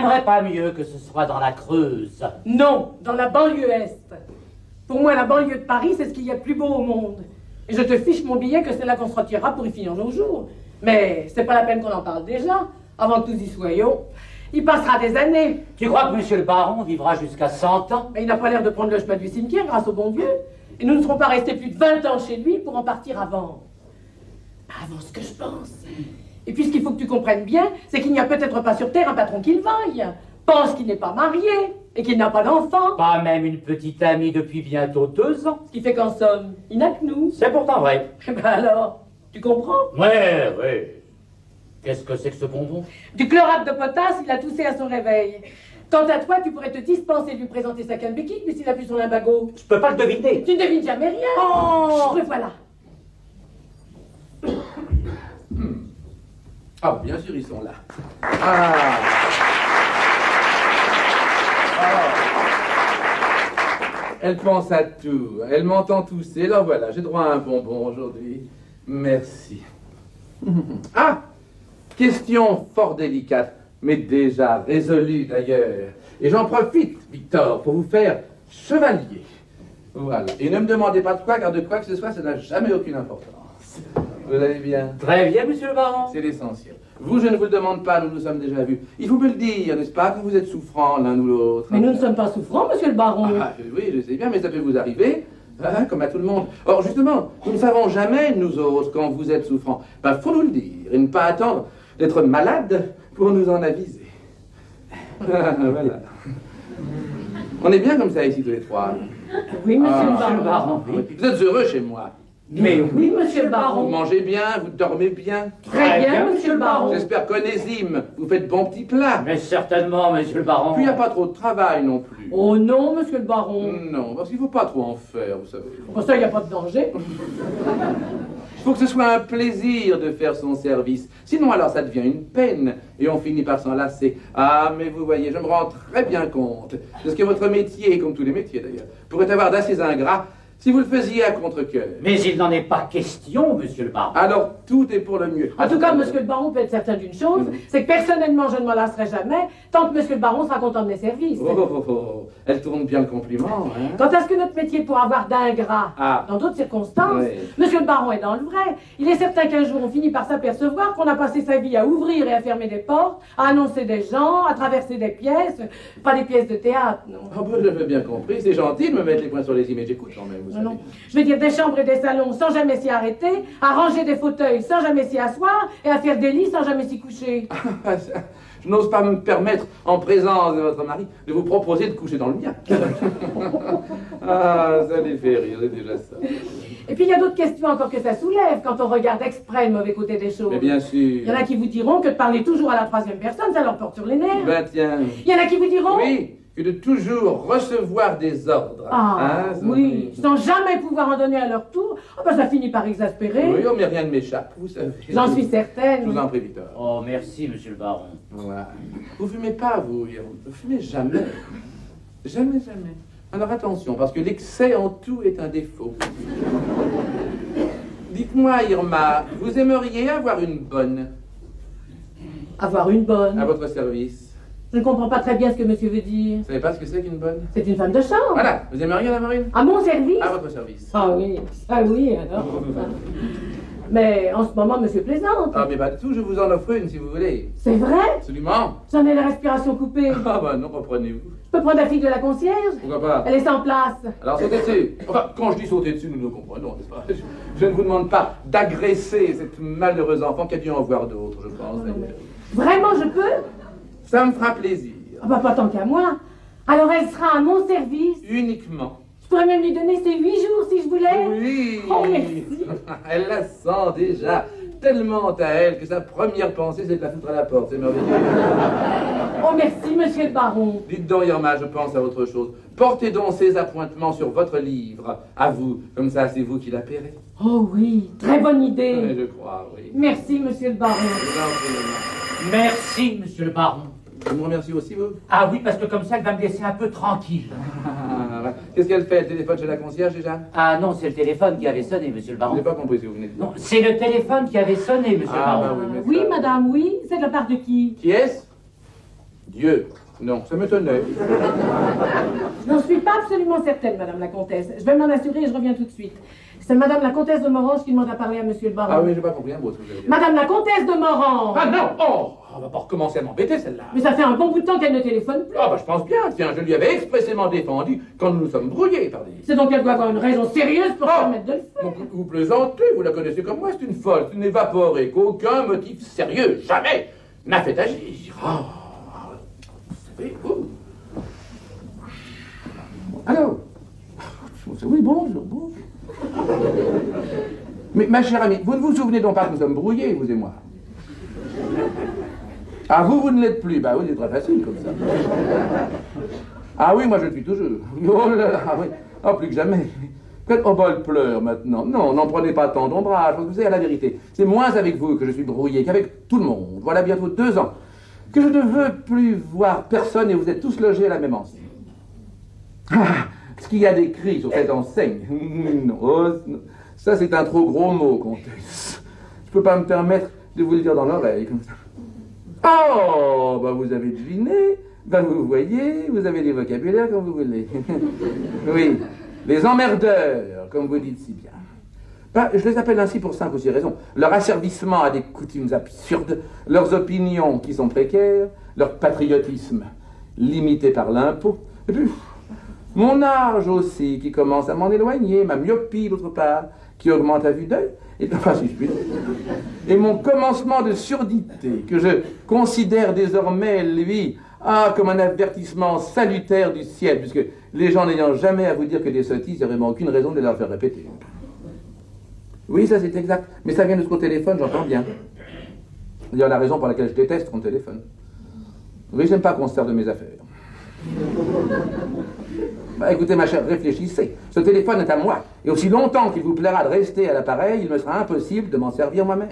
n'aimerais pas mieux que ce soit dans la Creuse? Non, dans la banlieue Est. Pour moi, la banlieue de Paris, c'est ce qu'il y a de plus beau au monde. Et je te fiche mon billet que c'est là qu'on se retirera pour y finir nos jours. Mais c'est pas la peine qu'on en parle déjà, avant que nous y soyons. Il passera des années. Tu crois que monsieur le baron vivra jusqu'à 100 ans? Mais il n'a pas l'air de prendre le chemin du cimetière, grâce au bon Dieu. Et nous ne serons pas restés plus de 20 ans chez lui pour en partir avant. Avant ce que je pense. Et puis ce qu'il faut que tu comprennes bien, c'est qu'il n'y a peut-être pas sur Terre un patron qui le veuille. Pense qu'il n'est pas marié et qu'il n'a pas d'enfant. Pas même une petite amie depuis bientôt 2 ans. Ce qui fait qu'en somme, il n'a que nous. C'est pourtant vrai. Eh ben alors, tu comprends? Ouais, ouais. Qu'est-ce que c'est que ce bonbon? Du chlorate de potasse, il a toussé à son réveil. Quant à toi, tu pourrais te dispenser de lui présenter sa canne béquille puisqu'il a plus son limbago. Je peux pas le deviner. Tu ne devines jamais rien. Oh! Le voilà. Ah, bien sûr, ils sont là. Ah. Elle pense à tout. Elle m'entend tousser. Là, voilà, j'ai droit à un bonbon aujourd'hui. Merci. Ah! Question fort délicate, mais déjà résolue d'ailleurs. Et j'en profite, Victor, pour vous faire chevalier. Voilà. Et ne me demandez pas de quoi, car de quoi que ce soit, ça n'a jamais aucune importance. Vous allez bien? Très bien, monsieur le baron. C'est l'essentiel. Vous, je ne vous le demande pas, nous nous sommes déjà vus. Il faut me le dire, n'est-ce pas, que vous êtes souffrants l'un ou l'autre. Mais nous ne sommes pas souffrants, monsieur le baron. Ah, oui, je sais bien, mais ça peut vous arriver, hein, comme à tout le monde. Or, justement, nous ne savons jamais, nous autres, quand vous êtes souffrants. Ben, faut nous le dire, et ne pas attendre d'être malade pour nous en aviser. Voilà. On est bien comme ça ici, tous les trois. Oui, monsieur le baron. Oui. Vous êtes heureux chez moi. Mais oui, monsieur le Vous baron. mangez bien, vous dormez bien. Très bien, monsieur le baron. J'espère qu'Onésime, vous faites bon petits plats. Mais certainement, monsieur le baron. Puis il n'y a pas trop de travail non plus. Oh non, monsieur le baron. Non, parce qu'il ne faut pas trop en faire, vous savez. Pour ça, il n'y a pas de danger. Il faut que ce soit un plaisir de faire son service. Sinon, alors, ça devient une peine et on finit par s'en lasser. Ah, mais vous voyez, je me rends très bien compte de ce que votre métier, comme tous les métiers d'ailleurs, pourrait avoir d'assez ingrat si vous le faisiez à contre-cœur. Mais il n'en est pas question, monsieur le baron. Alors, tout est pour le mieux. En tout cas, monsieur le baron peut être certain d'une chose, c'est que personnellement, je ne m'en lasserai jamais tant que monsieur le baron sera content de mes services. Oh, elle tourne bien le compliment, hein. Quant à ce que notre métier pourra avoir d'ingrat Ah. dans d'autres circonstances, Oui. monsieur le baron est dans le vrai. Il est certain qu'un jour, on finit par s'apercevoir qu'on a passé sa vie à ouvrir et à fermer des portes, à annoncer des gens, à traverser des pièces, pas des pièces de théâtre, non. Ah ben, j'avais bien compris, c'est gentil de me mettre les points sur les i, mais j'écoute quand même, vous savez. Non. Je veux dire des chambres et des salons sans jamais s'y arrêter, à ranger des fauteuils sans jamais s'y asseoir et à faire des lits sans jamais s'y coucher. Ah, ça, je n'ose pas me permettre, en présence de votre mari, de vous proposer de coucher dans le mien. Ah, ça les fait rire, c'est déjà ça. Et puis il y a d'autres questions encore que ça soulève quand on regarde exprès le mauvais côté des choses. Mais bien sûr. Il y en a qui vous diront que de parler toujours à la troisième personne, ça leur porte sur les nerfs. Ben tiens. Il y en a qui vous diront... Oui, que de toujours recevoir des ordres. Ah, Hein, ça, oui, sans jamais pouvoir en donner à leur tour, ah ben, ça finit par exaspérer. Oui, oh, mais rien ne m'échappe, vous savez. J'en suis certaine. Je vous en prie, Victor. Oh, merci, monsieur le baron. Voilà. Vous fumez pas, vous, Irma. Vous fumez jamais. Jamais, jamais. Alors attention, parce que l'excès en tout est un défaut. Dites-moi, Irma, vous aimeriez avoir une bonne Avoir une bonne. à votre service? Je ne comprends pas très bien ce que monsieur veut dire. Vous savez pas ce que c'est qu'une bonne? C'est une femme de chambre. Voilà, vous aimeriez en avoir une? À mon service. À votre service. Ah oui, alors. Mais en ce moment, monsieur plaisante. Ah, mais pas du tout, je vous en offre une si vous voulez. C'est vrai? Absolument. J'en ai la respiration coupée. Ah, bah non, reprenez-vous. Je peux prendre la fille de la concierge? Pourquoi pas? Elle est sans place. Alors sautez dessus. Enfin, quand je dis sauter dessus, nous nous comprenons, n'est-ce pas? Je ne vous demande pas d'agresser cette malheureuse enfant qui a dû en voir d'autres, je pense. D'ailleurs. Vraiment, je peux? Ça me fera plaisir. Ah bah pas tant qu'à moi. Alors elle sera à mon service. Uniquement. Je pourrais même lui donner ses 8 jours si je voulais. Oui. Oh, merci. Elle la sent déjà tellement à elle que sa première pensée c'est de la foutre à la porte. C'est merveilleux. Oh merci, monsieur le baron. Dites donc, Irma, je pense à autre chose. Portez donc ces appointements sur votre livre. À vous. Comme ça, c'est vous qui la paierez. Oh oui, très bonne Oui, idée. je crois, oui. Merci, monsieur le baron. Je vous en prie, Irma. Merci, monsieur le baron. Je vous remercie aussi, vous. Ah oui, parce que comme ça, elle va me laisser un peu tranquille. Ah, qu'est-ce qu'elle fait? Elle téléphone chez la concierge déjà? Ah non, c'est le téléphone qui avait sonné, monsieur le Je baron. n'ai pas compris ce que vous venez de dire. Non, c'est le téléphone qui avait sonné, monsieur le Ah, baron. bah oui, mais Oui, ça- madame, oui. C'est de la part de qui? Qui est-ce? Dieu. Non, ça m'étonnait. Je n'en suis pas absolument certaine, Madame la Comtesse. Je vais m'en assurer et je reviens tout de suite. C'est Madame la Comtesse de Morange qui demande à parler à Monsieur le Baron. Ah oui, j'ai pas compris un mot de ce que vous avez dit. Madame la Comtesse de Morange. Ah non! Oh! On va pas recommencer à m'embêter, celle-là. Mais ça fait un bon bout de temps qu'elle ne téléphone plus. Ah bah je pense bien, tiens, je lui avais expressément défendu quand nous nous sommes brouillés, pardi. C'est donc qu'elle doit avoir une raison sérieuse pour Ah. permettre de le faire. Donc, vous plaisantez, vous la connaissez comme moi, c'est une folle, c'est une évaporée, qu'aucun motif sérieux, jamais, n'a fait agir. Ah, vous savez, vous... Alors, oui, bonjour. Mais ma chère amie, vous ne vous souvenez donc pas que nous sommes brouillés, vous et moi? Ah, vous ne l'êtes plus. Bah oui, c'est très facile comme ça. Ah oui, moi je le suis toujours. Oh là là, ah oui. Oh, plus que jamais. Oh, bah, elle pleure maintenant. Non, n'en prenez pas tant d'ombrage. Vous savez, à la vérité, c'est moins avec vous que je suis brouillé qu'avec tout le monde. Voilà bientôt 2 ans que je ne veux plus voir personne et vous êtes tous logés à la même enseigne. Ah, ce qu'il y a d'écrit sur cette enseigne. Non, non. Ça, c'est un trop gros mot, comtesse. Je peux pas me permettre de vous le dire dans l'oreille comme ça. Oh, bah vous avez deviné, bah vous voyez, vous avez des vocabulaires comme vous voulez. Oui, les emmerdeurs, comme vous dites si bien. Bah, je les appelle ainsi pour 5 ou 6 raisons. Leur asservissement à des coutumes absurdes, leurs opinions qui sont précaires, leur patriotisme limité par l'impôt, et puis mon âge aussi qui commence à m'en éloigner, ma myopie d'autre part, qui augmente à vue d'œil, et enfin si je puis dire. Et mon commencement de surdité, que je considère désormais, lui, comme un avertissement salutaire du ciel, puisque les gens n'ayant jamais à vous dire que des sottises, il n'y aurait vraiment aucune raison de leur faire répéter. Oui, ça c'est exact, mais ça vient de ce qu'au téléphone, j'entends bien. Il y a la raison pour laquelle je déteste qu'on téléphone. Oui, j'aime pas qu'on se serve de mes affaires. Bah, écoutez, ma chère, réfléchissez. Ce téléphone est à moi. Et aussi longtemps qu'il vous plaira de rester à l'appareil, il me sera impossible de m'en servir moi-même.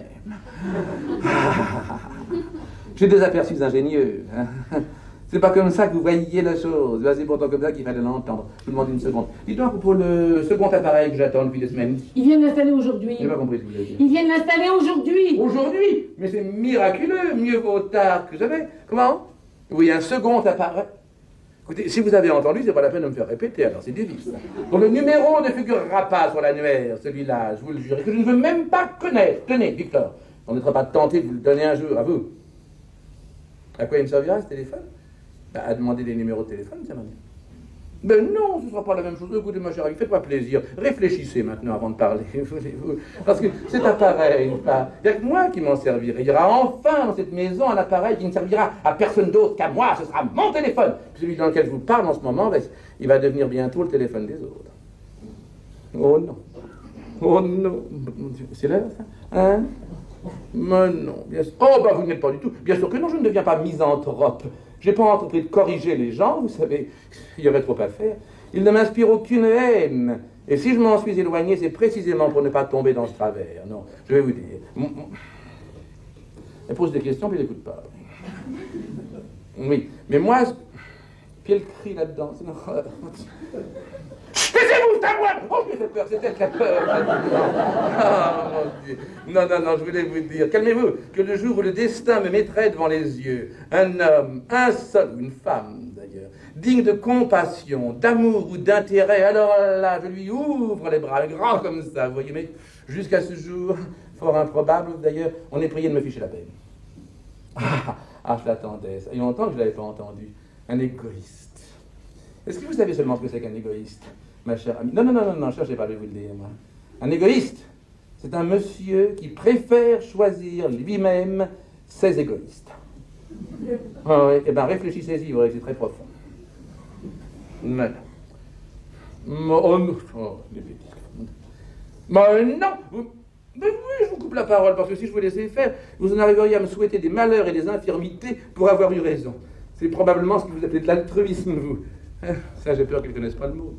J'ai des aperçus ingénieux. C'est pas comme ça que vous voyez la chose. C'est pourtant comme ça qu'il fallait l'entendre. Je vous demande une seconde. Dites-moi à propos le second appareil que j'attends depuis des semaines. Ils viennent l'installer aujourd'hui. J'ai pas compris ce que vous avez dit. Ils viennent l'installer aujourd'hui. Aujourd'hui? Mais c'est miraculeux. Mieux vaut tard que jamais. Comment? Oui, un second appareil. Écoutez, si vous avez entendu, c'est pas la peine de me faire répéter, alors c'est des vices. Donc le numéro ne figurera pas sur l'annuaire, celui-là, je vous le jure, et que je ne veux même pas connaître. Tenez, Victor, on ne sera pas tenté de vous le donner un jour, à vous. À quoi il me servira ce téléphone? Bah, à demander des numéros de téléphone, ça m'a dit. Ben non, ce ne sera pas la même chose. Écoutez, ma chère, faites-moi plaisir. Réfléchissez maintenant avant de parler. Parce que cet appareil, il n'y a que moi qui m'en servirai. Il y aura enfin dans cette maison un appareil qui ne servira à personne d'autre qu'à moi. Ce sera mon téléphone. Celui dans lequel je vous parle en ce moment, ben, il va devenir bientôt le téléphone des autres. Oh non. Oh non. C'est l'heure, ça? Hein? Mais non, bien sûr. Oh, bah vous n'êtes pas du tout. Bien sûr que non, je ne deviens pas misanthrope. Je n'ai pas entrepris de corriger les gens, vous savez, il y aurait trop à faire. Il ne m'inspire aucune haine. Et si je m'en suis éloigné, c'est précisément pour ne pas tomber dans ce travers. Non, je vais vous dire. Elle pose des questions, puis elle n'écoute pas. Oui, mais moi, puis elle crie là-dedans, c'est une horreur. Taisez-vous, c'est à moi! Oh, j'ai fait peur, c'est elle qui a peur. Ah, mon Dieu. Non, je voulais vous dire, calmez-vous, que le jour où le destin me mettrait devant les yeux, un homme, un seul, ou une femme d'ailleurs, digne de compassion, d'amour ou d'intérêt, alors là, je lui ouvre les bras, grands comme ça, vous voyez, mais jusqu'à ce jour, fort improbable d'ailleurs, on est prié de me ficher la peine. Je l'attendais, ça fait longtemps que je ne l'avais pas entendu. Un égoïste. Est-ce que vous savez seulement ce que c'est qu'un égoïste, ma chère amie? Non, cherchez pas, je vais vous le dire, moi. Un égoïste, c'est un monsieur qui préfère choisir lui-même ses égoïstes. Ah oui, eh bien réfléchissez-y, vous verrez que c'est très profond. Voilà. Oh non, les bêtises. Mais non, mais oui, je vous coupe la parole, parce que si je vous laissais faire, vous en arriveriez à me souhaiter des malheurs et des infirmités pour avoir eu raison. C'est probablement ce que vous appelez de l'altruisme, vous. Ça, j'ai peur qu'ils ne connaissent pas le mot.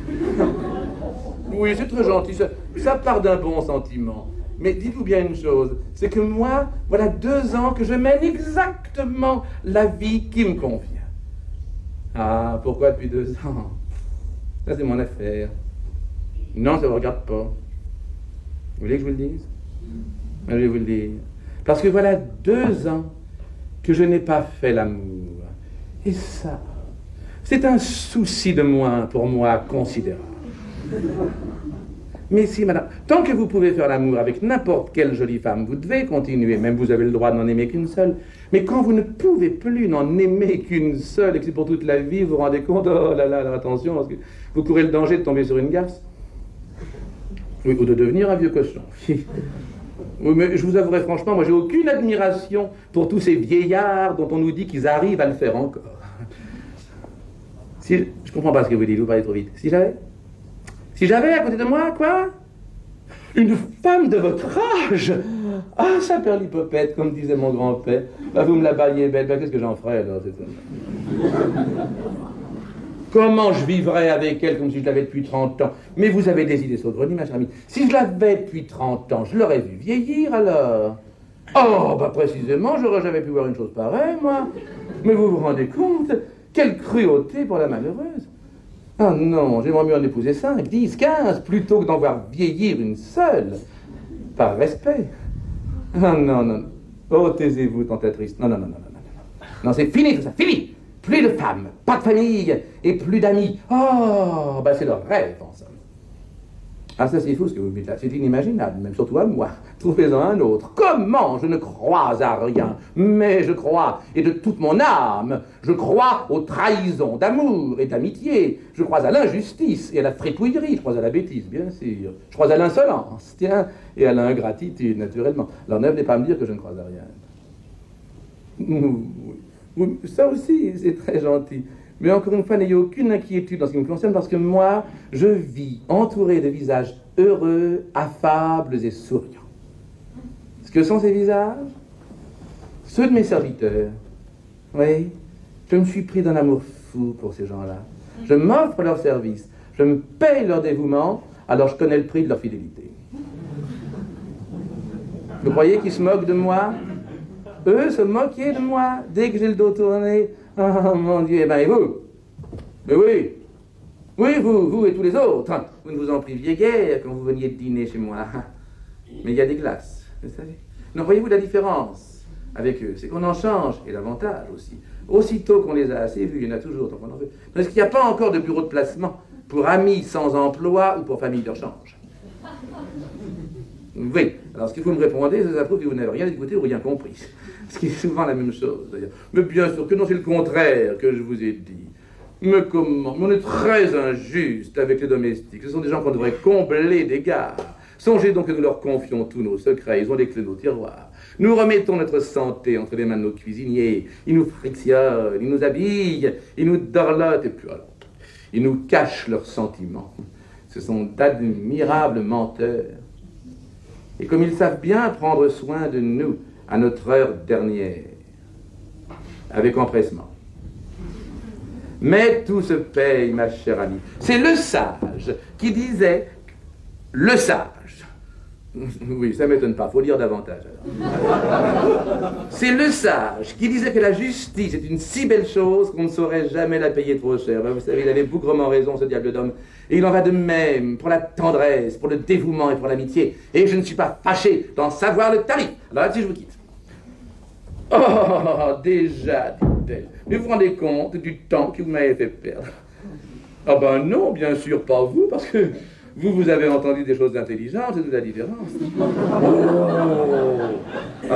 Oui, c'est très gentil, ça part d'un bon sentiment. Mais dites-vous bien une chose, c'est que moi, voilà 2 ans que je mène exactement la vie qui me convient. Ah, pourquoi depuis 2 ans? Ça, c'est mon affaire. Non, ça ne vous regarde pas. Vous voulez que je vous le dise? Je vais vous le dire. Parce que voilà 2 ans que je n'ai pas fait l'amour. Et ça, c'est un souci de moins pour moi considérable. Mais si, madame, tant que vous pouvez faire l'amour avec n'importe quelle jolie femme, vous devez continuer, même vous avez le droit de n'en aimer qu'une seule. Mais quand vous ne pouvez plus n'en aimer qu'une seule, et que c'est pour toute la vie, vous vous rendez compte, oh là là, attention, parce que vous courez le danger de tomber sur une garce. Oui, ou de devenir un vieux cochon. Oui, mais je vous avouerai franchement, moi j'ai aucune admiration pour tous ces vieillards dont on nous dit qu'ils arrivent à le faire encore. Si, je comprends pas ce que vous dites, vous parlez trop vite. Si j'avais à côté de moi, quoi? Une femme de votre âge? Ah, ça perd l'hypopète, comme disait mon grand-père. Bah, vous me la baillez belle, bah, qu'est-ce que j'en ferais, alors? Comment je vivrais avec elle comme si je l'avais depuis 30 ans? Mais vous avez des idées saugrenues, ma chère amie. Si je l'avais depuis 30 ans, je l'aurais vu vieillir, alors. Oh, bah, précisément, j'aurais jamais pu voir une chose pareille, moi. Mais vous vous rendez compte? Quelle cruauté pour la malheureuse! Ah non, j'aimerais mieux en épouser 5, 10, 15, plutôt que d'en voir vieillir une seule. Par respect. Ah non, non. Oh, taisez-vous, tentatrice. Non, non, non, non, non, non. Non, c'est fini tout ça, fini. Plus de femmes, pas de famille, et plus d'amis. Oh, ben c'est leur rêve, en somme. Ah, ça c'est fou ce que vous dites là, c'est inimaginable, même surtout à moi. Trouvez-en un autre. Comment? Je ne crois à rien, mais je crois, et de toute mon âme, je crois aux trahisons d'amour et d'amitié. Je crois à l'injustice et à la fripouillerie. Je crois à la bêtise, bien sûr. Je crois à l'insolence, tiens, et à l'ingratitude, naturellement. Alors ne venez pas me dire que je ne crois à rien. Oui, ça aussi, c'est très gentil. Mais encore une fois, n'ayez aucune inquiétude en ce qui me concerne, parce que moi, je vis entouré de visages heureux, affables et souriants. Ce que sont ces visages? Ceux de mes serviteurs. Oui, je me suis pris d'un amour fou pour ces gens-là. Je m'offre leur service, je me paye leur dévouement, alors je connais le prix de leur fidélité. Vous croyez qu'ils se moquent de moi? Eux se moquaient de moi dès que j'ai le dos tourné. Oh mon Dieu, eh ben et vous? Mais oui, oui, vous et tous les autres, vous ne vous en priviez guère quand vous veniez de dîner chez moi. Mais il y a des glaces, vous savez. Non, voyez-vous la différence avec eux? C'est qu'on en change, et l'avantage aussi. Aussitôt qu'on les a assez vus, il y en a toujours tant qu'on en veut. Parce qu'il n'y a pas encore de bureau de placement pour amis sans emploi ou pour famille de rechange. Oui, alors ce qu'il faut me répondre, ça prouve que vous n'avez rien écouté ou rien compris. Ce qui est souvent la même chose, d'ailleurs. Mais bien sûr que non, c'est le contraire que je vous ai dit. Mais comment? On est très injuste avec les domestiques. Ce sont des gens qu'on devrait combler d'égards. Songez donc que nous leur confions tous nos secrets. Ils ont les clés de nos tiroirs. Nous remettons notre santé entre les mains de nos cuisiniers. Ils nous frictionnent, ils nous habillent, ils nous dorlotent, et puis alors, ils nous cachent leurs sentiments. Ce sont d'admirables menteurs. Et comme ils savent bien prendre soin de nous à notre heure dernière, avec empressement. Mais tout se paye, ma chère amie. C'est le sage qui disait, le sage. Oui, ça ne m'étonne pas, il faut lire davantage alors. C'est le sage qui disait que la justice est une si belle chose qu'on ne saurait jamais la payer trop cher. Ben, vous savez, il avait bougrement raison, ce diable d'homme. Et il en va de même pour la tendresse, pour le dévouement et pour l'amitié. Et je ne suis pas fâché d'en savoir le tarif. Alors là-dessus, je vous quitte. Oh, déjà, dit-elle. Mais vous vous rendez compte du temps que vous m'avez fait perdre? Ah ben non, bien sûr, pas vous, parce que vous avez entendu des choses intelligentes, c'est toute la différence. Oh,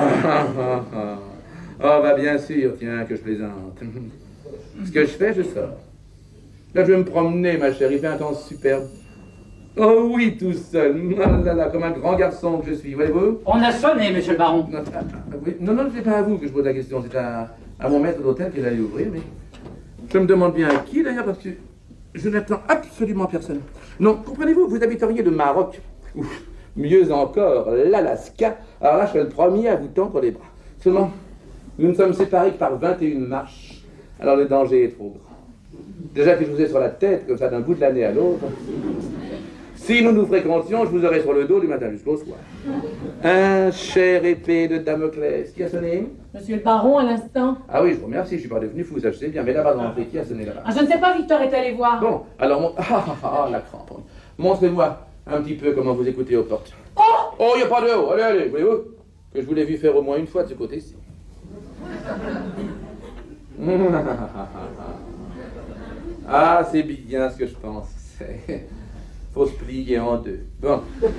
bah bien sûr, tiens, que je plaisante. Ce que je fais, je sors. Là, je vais me promener, ma chère, il fait un temps superbe. Oh oui, tout seul, oh là là, comme un grand garçon que je suis, voyez-vous? On a sonné, monsieur le baron. Non, oui, non, c'est pas à vous que je pose la question, c'est à mon maître d'hôtel qu'il allait ouvrir, mais je me demande bien à qui d'ailleurs, parce que je n'attends absolument personne. Non, comprenez-vous, vous habiteriez le Maroc, ou mieux encore, l'Alaska, alors là je serais le premier à vous tendre les bras. Seulement, nous ne sommes séparés que par 21 marches, alors le danger est trop grand. Déjà que je vous ai sur la tête, comme ça, d'un bout de l'année à l'autre. Si nous nous fréquentions, je vous aurais sur le dos du matin jusqu'au soir. Un cher épée de Damoclès. Qui a sonné? Monsieur le baron, à l'instant. Ah oui, je vous remercie, je suis pas devenu fou, ça je sais bien. Mais là-bas dans l'entrée, qui a sonné là-bas? Ah, je ne sais pas, Victor est allé voir. Bon, alors, la crampe. Montrez-moi un petit peu comment vous écoutez aux portes. Oh, il n'y a pas de haut. Allez, voyez-vous que je vous l'ai vu faire au moins une fois de ce côté-ci. Ah, c'est bien ce que je pense. Faut se plier en deux. Bon.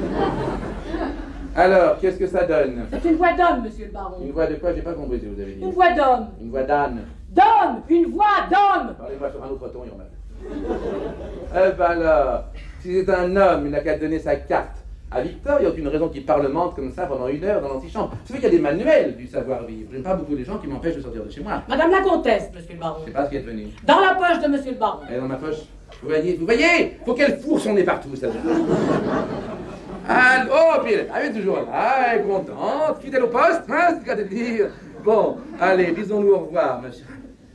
Alors, qu'est-ce que ça donne? C'est une voix d'homme, monsieur le baron. Une voix de quoi? J'ai pas compris ce que vous avez dit. Une voix d'homme. Une voix d'âne. D'homme. Une voix d'homme. Parlez-moi sur un autre ton, Irma. Eh ben alors, si c'est un homme, il n'a qu'à donner sa carte à Victor, il n'y a aucune raison qu'il parlemente comme ça pendant 1 heure dans l'antichambre. Vous savez qu'il y a des manuels du savoir-vivre. J'aime pas beaucoup les gens qui m'empêchent de sortir de chez moi. Madame la comtesse, monsieur le baron. Je sais pas ce qui est devenu. Dans la poche de monsieur le baron. Elle est dans ma poche. Vous voyez, faut qu'elle fourre son nez partout, ça. Ah, oh, puis elle est toujours là, elle est contente, fidèle au poste, hein, c'est le cas de dire. Bon, allez, disons-nous au revoir, monsieur.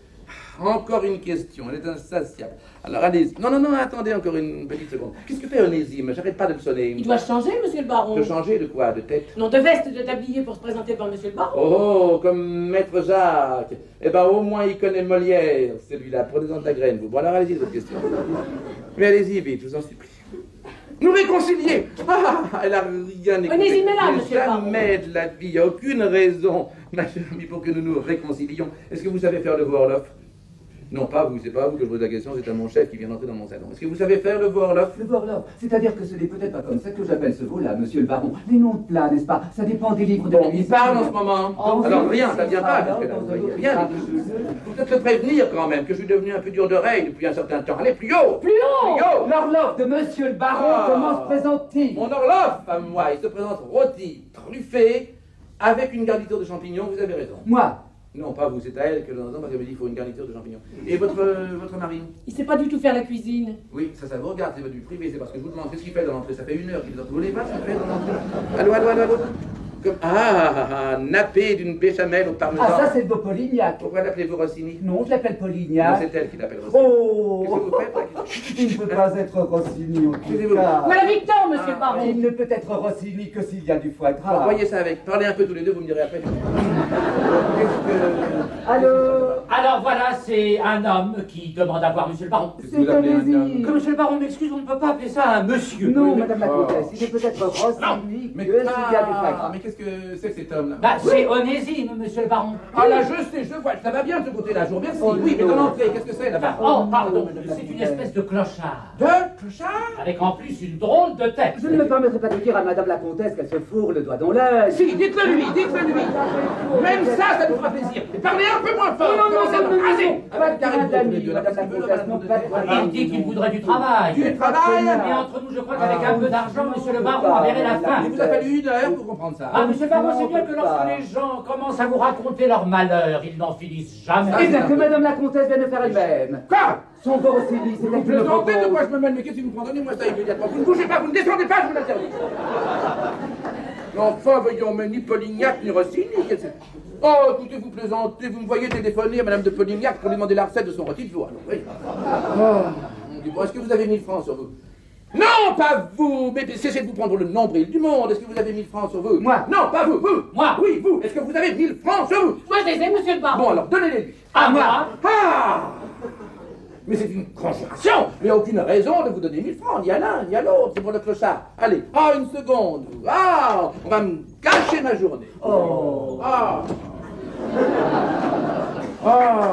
Encore une question, elle est insatiable. Alors allez-y. Non, attendez encore une petite seconde. Qu'est-ce que fait Onésime? J'arrête pas de le sonner. Il doit changer, monsieur le baron. De changer de quoi? De tête? Non, de veste, de tablier pour se présenter devant monsieur le baron. Oh, comme Maître Jacques. Eh ben, au moins, il connaît Molière, celui-là. Prenez-en de la graine, vous. Bon, alors, allez-y, votre question. Mais allez-y, vite, je vous en supplie. Nous réconcilier! Ah, elle a rien écouté. Onésime est là, monsieur le baron. Jamais de la vie, il n'y a aucune raison, ma chère amie, pour que nous nous réconcilions. Est-ce que vous savez faire le Vorloff? Non, pas vous, c'est pas à vous que je pose la question, c'est à mon chef qui vient d'entrer dans mon salon. Est-ce que vous savez faire le Vorloff? Le Vorloff, c'est-à-dire que ce n'est peut-être pas comme ça que j'appelle ce veau-là, monsieur le baron. Les noms de plats, n'est-ce pas? Ça dépend des livres de Bon, la il musique. parle en ce moment. Oh, Alors oui, rien, c'est ça vient pas, ça, parce que là, dans vous un voyez autre rien. cas. Faut peut-être le prévenir quand même, que je suis devenu un peu dur d'oreille depuis un certain temps. Allez, plus haut! Plus haut! Plus haut! L'horloge de monsieur le baron, Ah. comment se présente-t-il? Mon horloge, à moi, il se présente rôti, truffé, avec une garniture de champignons, vous avez raison. Moi, Non, pas vous, c'est à elle que je l'entends parce qu'elle me dit qu'il faut une garniture de champignons. Et votre mari? Il sait pas du tout faire la cuisine. Oui, ça vous regarde, c'est du privé, c'est parce que je vous demande qu'est-ce qu'il fait dans l'entrée. Ça fait 1 heure qu'il est. Vous voulez pas ce qu'il fait dans l'entrée? Allô? Comme... nappé d'une béchamel au parmesan. ah ça c'est de Polignac. Pourquoi l'appelez-vous Rossini? Non, je l'appelle Non, Polignac. c'est elle qui l'appelle Rossini. Oh, Qu'est-ce que vous faites là? il ne peut pas être Rossini en tout Excusez-vous. cas. Voilà Victor, monsieur le baron. Il ne peut être Rossini que s'il y a du foie Alors, gras. voyez ça avec. Parlez un peu tous les deux, vous me direz après. Qu'est-ce que... Allô? Alors voilà, c'est un homme qui demande à voir monsieur le baron. Qu'est-ce que vous appelez un homme? Que monsieur le baron m'excuse, on ne peut pas appeler ça un monsieur. Non, Oui, madame la oh. comtesse, il est peut-être Rossini Mais, que s'il y a du foie gras. mais qu'est-ce que c'est que cet homme-là? Bah, c'est Onésime, monsieur le baron. Ah là, je sais, je vois, ça va bien de ce côté-là, je vous remercie. Oh, Oui, mais non. dans l'entrée, qu'est-ce que c'est là-bas? Oh, pardon, c'est une espèce de clochard. De clochard? Avec en plus une drôle de tête. Je ne me permettrai pas de dire à madame la comtesse qu'elle se fourre le doigt dans l'œil. Si, dites-le lui. Même ça nous fera plaisir. Et parlez un peu moins fort. Allez, Pas de Carré, madame, vous, les deux, là, madame la qu'est-ce qu'il veut, comtesse, non, pas de Il dit qu'il voudrait du travail. Du travail? Mais entre nous, je crois qu'avec un peu d'argent, monsieur le baron, on verrait la fin. Il vous a fallu 1 heure pour comprendre ça. Ah, monsieur le baron, c'est bien que lorsque les gens commencent à vous raconter leur malheur, ils n'en finissent jamais. Eh bien, que madame la comtesse vient de faire elle-même. Quoi? Son Rossini, c'était Vous une plaisantez de propos. quoi je me mêle? Mais qu'est-ce que vous prenez? Donnez-moi ça immédiatement. Vous ne bougez pas, vous ne descendez pas, je vous l'interdis. Enfin, voyons, mais ni Polignac, ni Rossini. Oh, écoutez, vous plaisantez, vous me voyez téléphoner à madame de Polignac pour lui demander la recette de son rôti de veau. Alors, oui. On dit, bon, est-ce que vous avez 1000 francs sur vous? Non, pas vous! Mais cessez de vous prendre le nombril du monde. Est-ce que vous avez 1000 francs sur vous? Moi. Non, pas vous, vous! Moi. Oui, vous! Est-ce que vous avez 1000 francs sur vous? Moi, je les ai, monsieur le baron. Bon, alors, donnez-les lui. À moi. Ah! Mais c'est une conjuration! Il n'y a aucune raison de vous donner 1000 francs, ni à l'un, ni à l'autre, c'est pour le clochard. Allez, une seconde! Ah! On va me gâcher ma journée. Oh. Ah! Ah!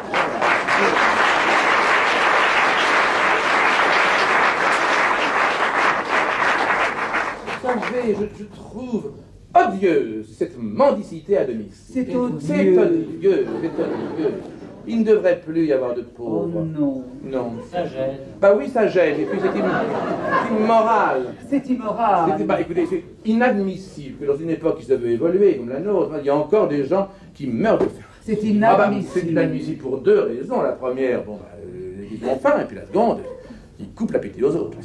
Vous savez, je trouve odieuse cette mendicité à demi. C'est odieux. C'est odieux, c'est odieux. Il ne devrait plus y avoir de Oh pauvres. non. Non. Ça gêne. Bah oui, ça gêne, et puis c'est immoral. C'est immoral. Écoutez, c'est inadmissible que dans une époque qui se veut évoluer comme la nôtre, il y a encore des gens qui meurent de faim. C'est C'est inadmissible. inadmissible pour 2 raisons. La première, ils ont faim, et puis la seconde, ils coupent l'appétit aux autres.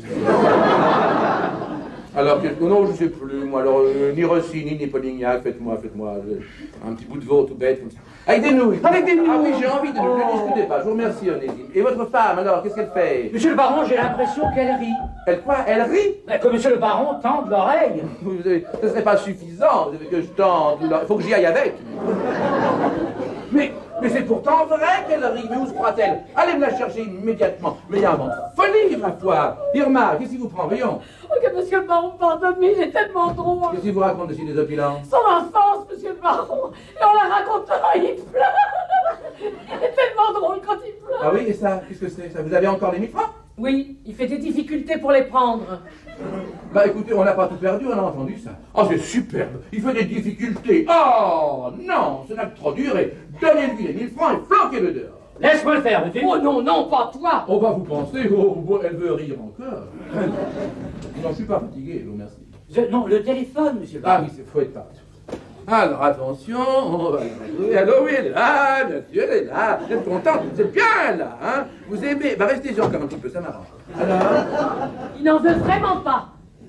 Alors, non, je ne sais plus, moi, alors, ni Rossini, ni Polignac, faites-moi un petit bout de veau tout bête, comme ça. Avec des nouilles. Avec des nouilles. Ah oui, j'ai envie de ne discutez pas, je vous remercie, Onésime. Et votre femme, alors, qu'est-ce qu'elle fait? Monsieur le baron, j'ai l'impression qu'elle rit. Elle quoi? Elle rit? Mais que monsieur le baron tende l'oreille. Ce ne serait pas suffisant, vous savez que je tente, il faut que j'y aille avec. Mais c'est pourtant vrai qu'elle arrive. Mais où se croit-elle? Allez me la chercher immédiatement. Mais il y a un vent de folie, ma foi. Irma, qu'est-ce qui vous prend? Voyons. Oh, que monsieur le baron pardonne, mais il est tellement drôle. Qu'est-ce qu'il vous raconte de si désopilant? Son enfance, monsieur le baron. Et on la raconte, il pleure. Il est tellement drôle quand il pleure. Ah oui, et ça, qu'est-ce que c'est ça? Vous avez encore les 1000 francs? Oui, il fait des difficultés pour les prendre. Bah écoutez, on n'a pas tout perdu, on a entendu ça. Oh, c'est superbe, il fait des difficultés. Oh, non, ça n'a que trop duré. Donnez-lui les 1000 francs et flanquez-le dehors. Laisse-moi le faire, monsieur. Oh non, non, pas toi. Oh, bah vous pensez, elle veut rire encore. Non, je suis pas fatigué, je vous remercie. Non, le téléphone, monsieur le Ah baron. oui, c'est faut être partout. Alors, attention, on va... Oui, allô, oui, elle est là, bien sûr, elle est là. Vous êtes contente, vous êtes bien là, hein? Vous aimez... Bah restez-y encore un petit peu, ça m'arrange. Alors? Il n'en veut vraiment pas.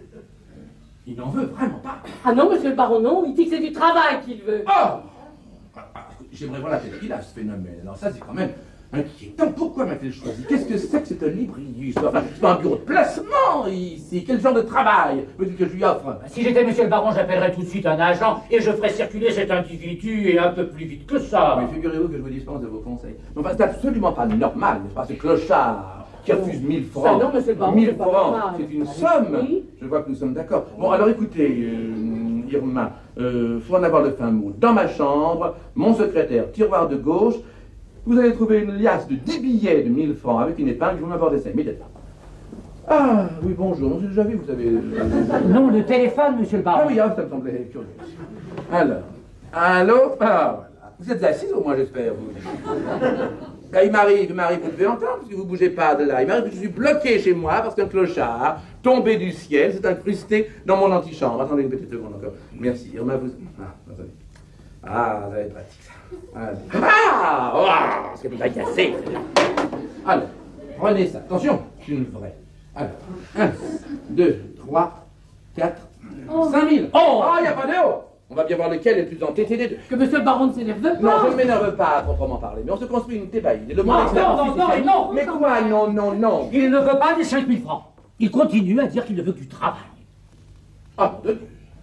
Il n'en veut vraiment pas. Ah non, monsieur le baron, non, il dit que c'est du travail qu'il veut. Oh! J'aimerais voir la tête qu'il a, ce phénomène. Alors ça, c'est quand même inquiétant. Pourquoi m'a-t-il choisi? Qu'est-ce que c'est que cette librairie? Enfin, c'est pas un bureau de placement ici. Quel genre de travail veux-tu que je lui offre? Si j'étais monsieur le baron, j'appellerais tout de suite un agent et je ferais circuler cet individu et un peu plus vite que ça. Mais figurez-vous que je vous dispense de vos conseils. Mais enfin, c'est absolument pas normal, n'est-ce pas? Ce clochard qui refuse 1000 francs. Ça, non, monsieur le baron, 1000 c'est pas francs, normal. c'est une somme. Oui. Je vois que nous sommes d'accord. Bon, alors écoutez, Irma, faut en avoir le fin mot. Dans ma chambre, mon secrétaire, tiroir de gauche, vous allez trouver une liasse de 10 billets de 1000 francs avec une épingle, je vous m'apportez ça immédiatement. Ah, oui, bonjour, j'ai déjà vu, vous savez... Non, le téléphone, monsieur le baron. Ah oui, ah, ça me semblait curieux. Alors, allô? Ah, voilà. Vous êtes assise au moins, j'espère, vous. Là, il m'arrive, vous devez entendre, parce que vous ne bougez pas de là. Il m'arrive que je suis bloqué chez moi parce qu'un clochard, tombé du ciel, s'est incrusté dans mon antichambre. Attendez une petite seconde encore. Merci. Irma, vous... Ah, attendez. Ah, ça va être pratique, ça. Allez. Ah, oh, c'est pas cassé. Alors, prenez ça. Attention, c'est une vraie. Alors, 1, 2, 3, 4, 5 000. Oh, il n'y a pas de haut. On va bien voir lequel est le plus entêté des deux. Que monsieur le baron ne s'énerve pas. Non, je ne m'énerve pas à proprement parler, mais on se construit une thébaïde. Et le monde non. Mais quoi? Non. Il ne veut pas des 5000 francs. Il continue à dire qu'il ne veut que du travail. Ah, mon Dieu.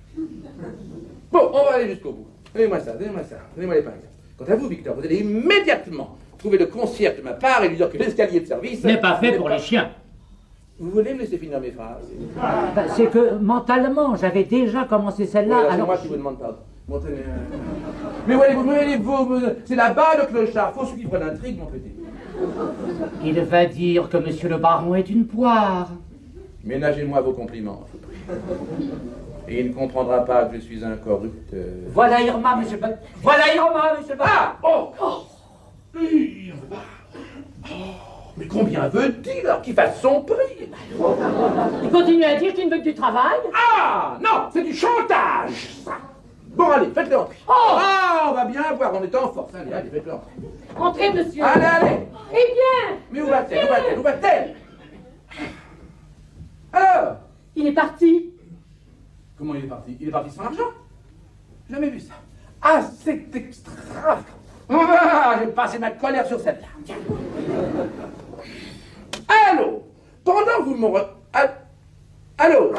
Bon, on va aller jusqu'au bout. Donnez-moi ça, donnez-moi l'épingle. Quant à vous, Victor, vous allez immédiatement trouver le concierge de ma part et lui dire que l'escalier de service... n'est pas fait pour les chiens. Vous voulez me laisser finir mes phrases? C'est que mentalement, j'avais déjà commencé celle-là. C'est moi qui vous demande pardon. Mais voyez-vous, c'est là-bas le clochard. Faut suivre l'intrigue, mon petit. Il va dire que monsieur le baron est une poire. Ménagez-moi vos compliments, je vous prie. Et il ne comprendra pas que je suis un corrupteur. Voilà Irma, monsieur le baron. Voilà Irma, monsieur le baron. Ah! Oh! Irma! Oh! Mais combien veut-il alors qu'il fasse son prix? Il continue à dire qu'il ne veut que du travail. Ah! Non! C'est du chantage, ça! Bon, allez, faites-le entrer. Oh! Ah! On va bien voir, on est en force. Allez, faites-le entrer. Entrez, monsieur. Allez! Eh bien. Mais où va-t-elle? Alors? Il est parti. Comment il est parti? Il est parti sans argent? Jamais vu ça. Ah, c'est extra! Ah, j'ai passé ma colère sur celle-là. Tiens. Allô? Pendant que vous me... Allô?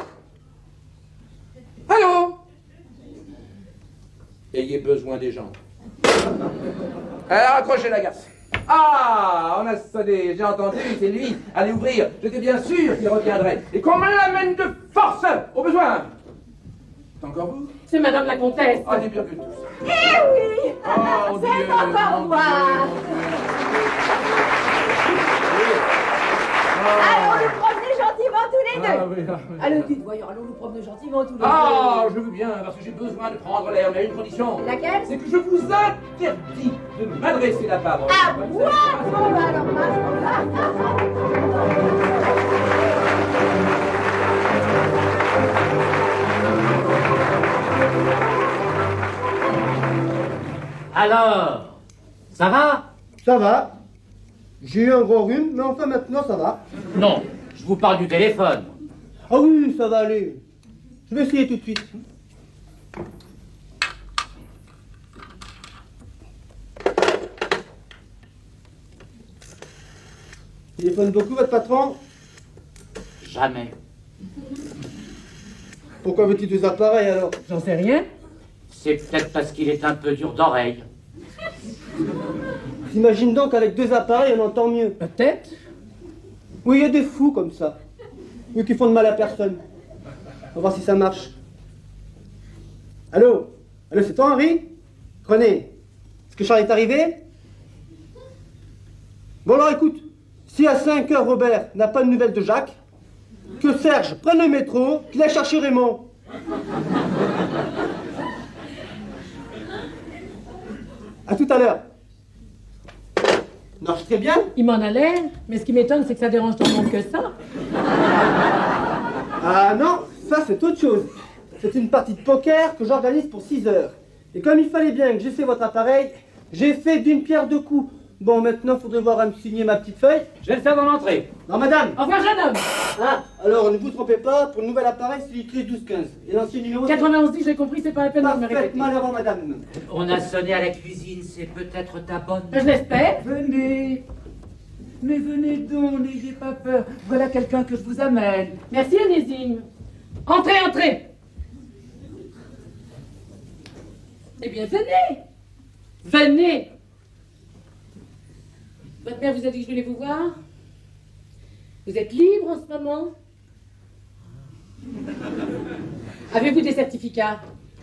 Ayez besoin des gens. Alors, accrochez la garce. Ah, on a sonné, j'ai entendu, c'est lui. Allez ouvrir, j'étais bien sûr qu'il reviendrait. Et qu'on me l'amène de force, au besoin. C'est encore vous? C'est madame la comtesse. Ah, c'est pire que tous. Eh oui! Oh, Dieu, C'est encore mon moi! Dieu. Allons nous promener gentiment tous les deux! Oui. Allons, dites, voyons, allons nous promener gentiment tous les Ah, deux! je veux bien, parce que j'ai besoin de prendre l'air, mais à une condition. Laquelle? C'est que je vous interdis de m'adresser la parole. Ah, moi? Bon, bah alors, Alors, ça va? Ça va. J'ai eu un gros rhume, mais enfin maintenant ça va. Non, je vous parle du téléphone. Ah oui, ça va aller. Je vais essayer tout de suite. Il téléphone beaucoup votre patron? Jamais. Pourquoi veut-il des appareils alors? J'en sais rien. C'est peut-être parce qu'il est un peu dur d'oreille. J'imagine donc qu'avec 2 appareils, on entend mieux. Peut-être. Oui, il y a des fous comme ça. Eux qui font de mal à personne. On va voir si ça marche. Allô? Allô, c'est toi, Henri? René, est-ce que Charles est arrivé? Bon, alors écoute, si à 5 heures Robert n'a pas de nouvelles de Jacques, que Serge prenne le métro, qu'il aille chercher Raymond. À tout à l'heure. Marche très bien. Il m'en a l'air, mais ce qui m'étonne, c'est que ça dérange tant de monde que ça. Ah non, ça c'est autre chose. C'est une partie de poker que j'organise pour 6 heures. Et comme il fallait bien que j'essaie votre appareil, j'ai fait d'une pierre 2 coups. Bon, maintenant, faudrait voir à me signer ma petite feuille. Je vais le faire dans l'entrée. Non, madame. Au revoir, jeune homme. Ah, alors ne vous trompez pas, pour le nouvel appareil, c'est écrit 1215. Et l'ancien numéro... 91 10, j'ai compris, c'est pas la peine de me répéter. Parfaitement à l'avant, madame. On a sonné à la cuisine, c'est peut-être ta bonne. Je l'espère. Venez. Mais venez donc, n'ayez pas peur. Voilà quelqu'un que je vous amène. Merci, Onésime. Entrez, entrez. Eh bien, venez. Venez. Votre mère vous a dit que je voulais vous voir? Vous êtes libre en ce moment? Avez-vous des certificats?